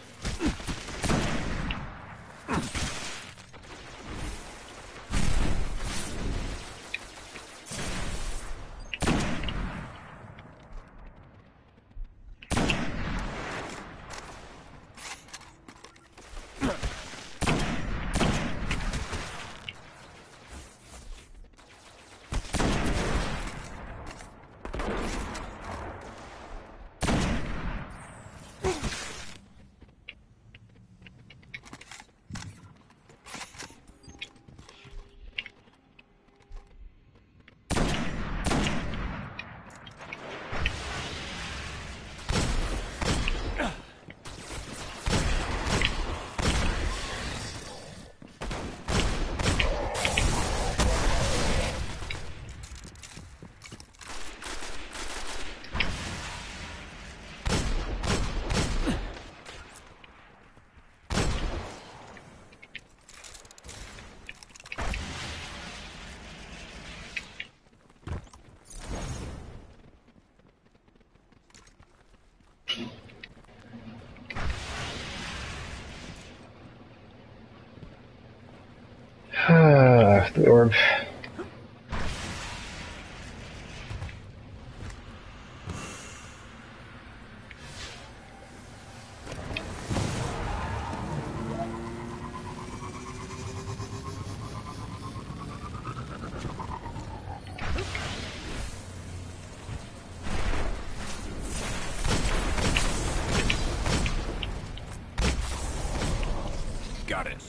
Ah, the orb. Got it.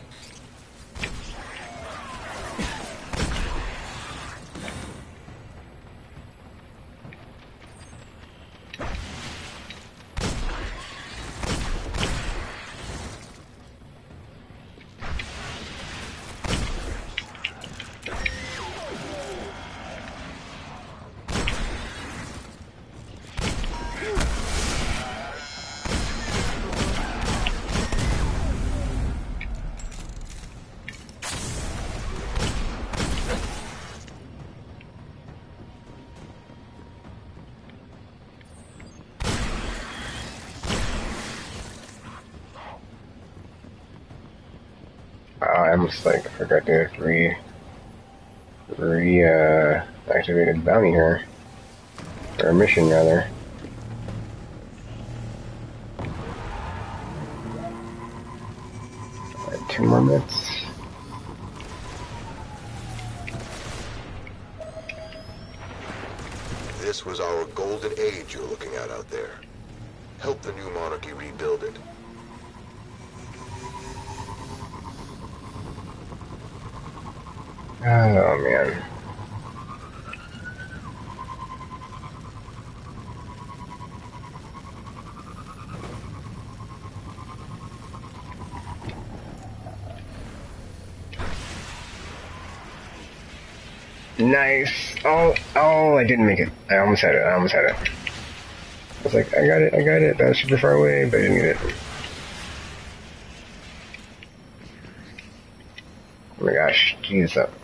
I almost like forgot to re re uh activated bounty here. Or a mission, rather. Alright, two more minutes. This was our golden age you're looking at out there. Help the new monarchy rebuild it. Oh, man. Nice. Oh, oh, I didn't make it. I almost had it. I almost had it. I was like, I got it, I got it. That was super far away, but I didn't get it. Oh my gosh. Jeez. Uh,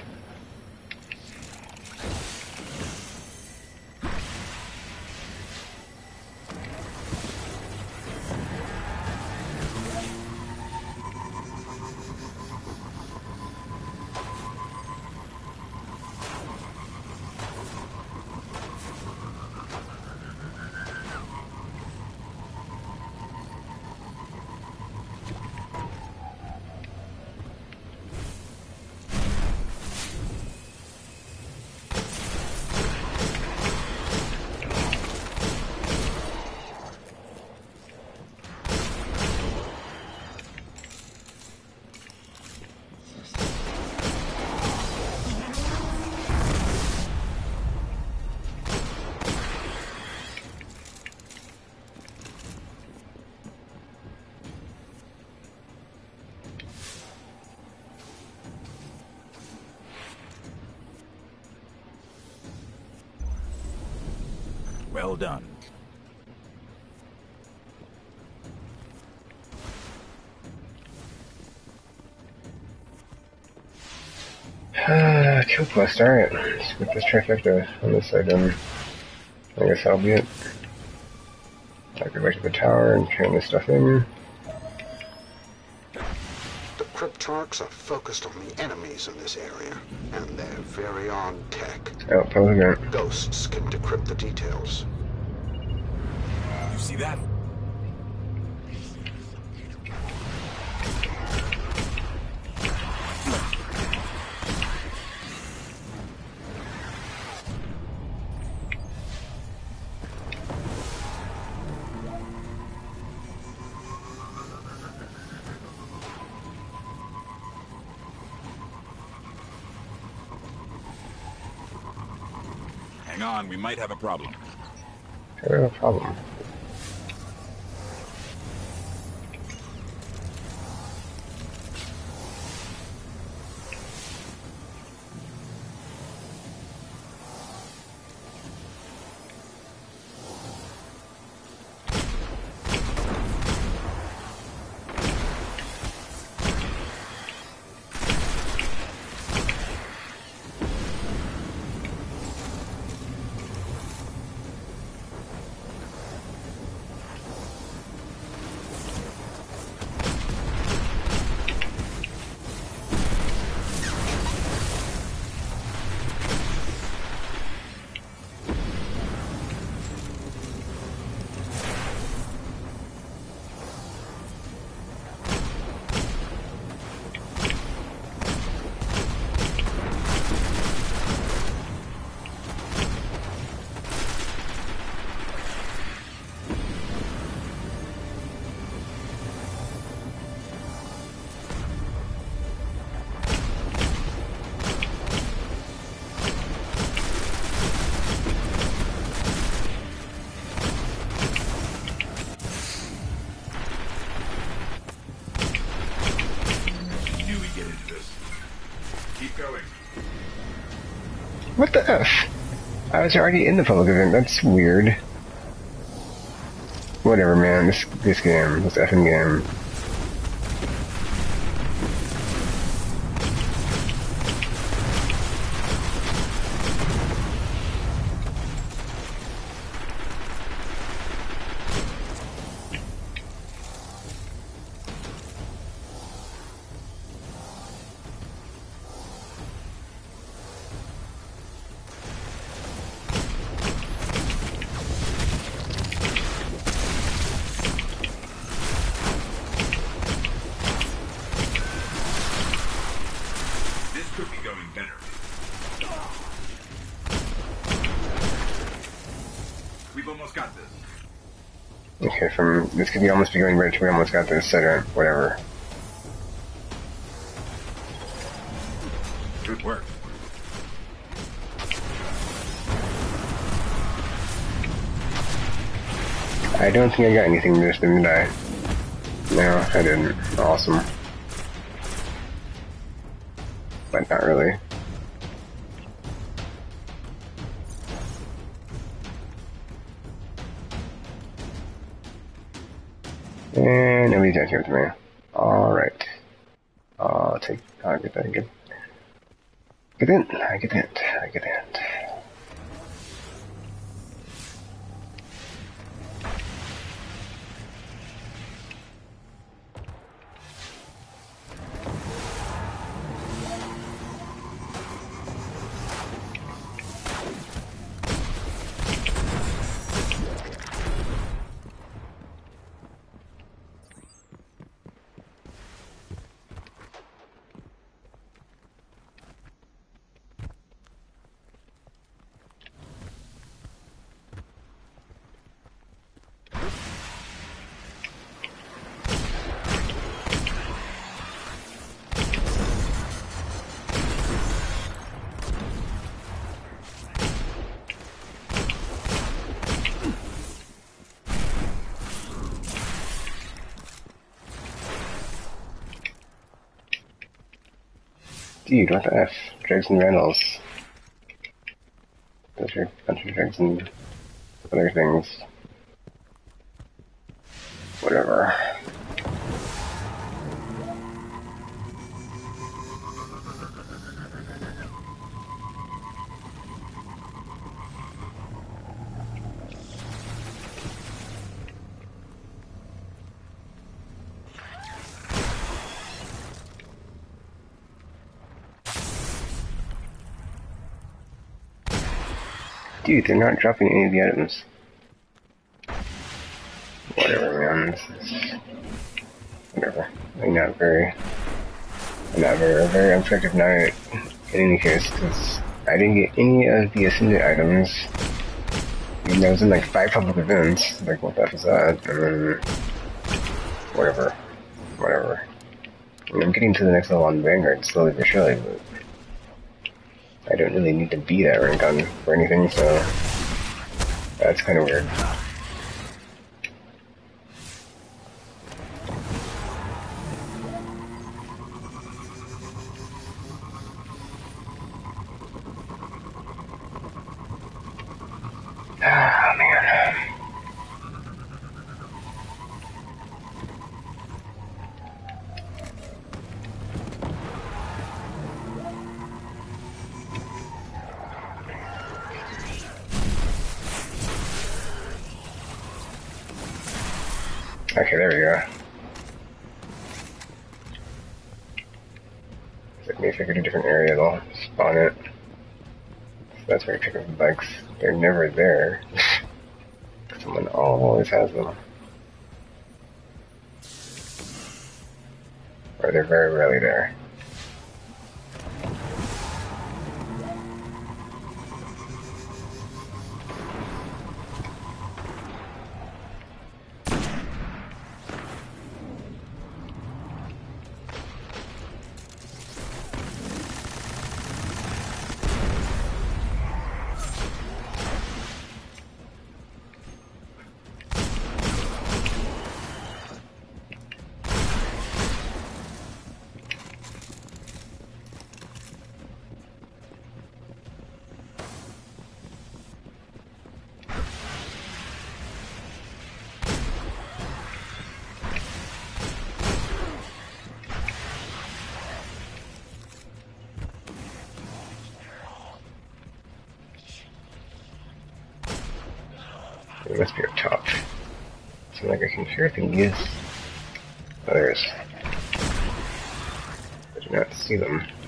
Well done. Ah, kill quest, alright. Let's get this trifecta on this side then. I guess that'll be it. I'll go back to the tower and turn this stuff in. The Cryptarchs are focused on the enemies in this area, and they're very on tech. Oh, pose again. Ghosts can decrypt the details. You see that? Hang on, we might have a problem. No problem. What the F? I was already in the public event, that's weird. Whatever, man, this, this game, this effing game. got this. Okay, from this could be almost be going right to we almost got this, et cetera, whatever. Good work. I don't think I got anything this time, did I? No, I didn't. Awesome. But not really. And nobody's down here with me. Alright. I'll take, I'll get that again. Get in, I get in, I get in. Dude, what the F? Dregs and Vandals. Those are a bunch of dregs and other things. Whatever. Dude, they're not dropping any of the items. Whatever, man. This is... Whatever. I'm not very... I'm not very, very effective now in any case, because I didn't get any of the Ascendant items. Even though I was in like five public events. Like, what the F is that? And then... Whatever. Whatever. I mean, I'm getting to the next level on Vanguard slowly but surely, but... I don't really need to be that rank on for anything, so that's kind of weird. Ah, man. Okay, there we go. It's like maybe if I go to a different area, they'll spawn it. So that's where I pick up the bikes. They're never there. Someone always has them. Or they're very rarely there. It must be up top. Seems like I can hear things. Oh, there is. I do not see them.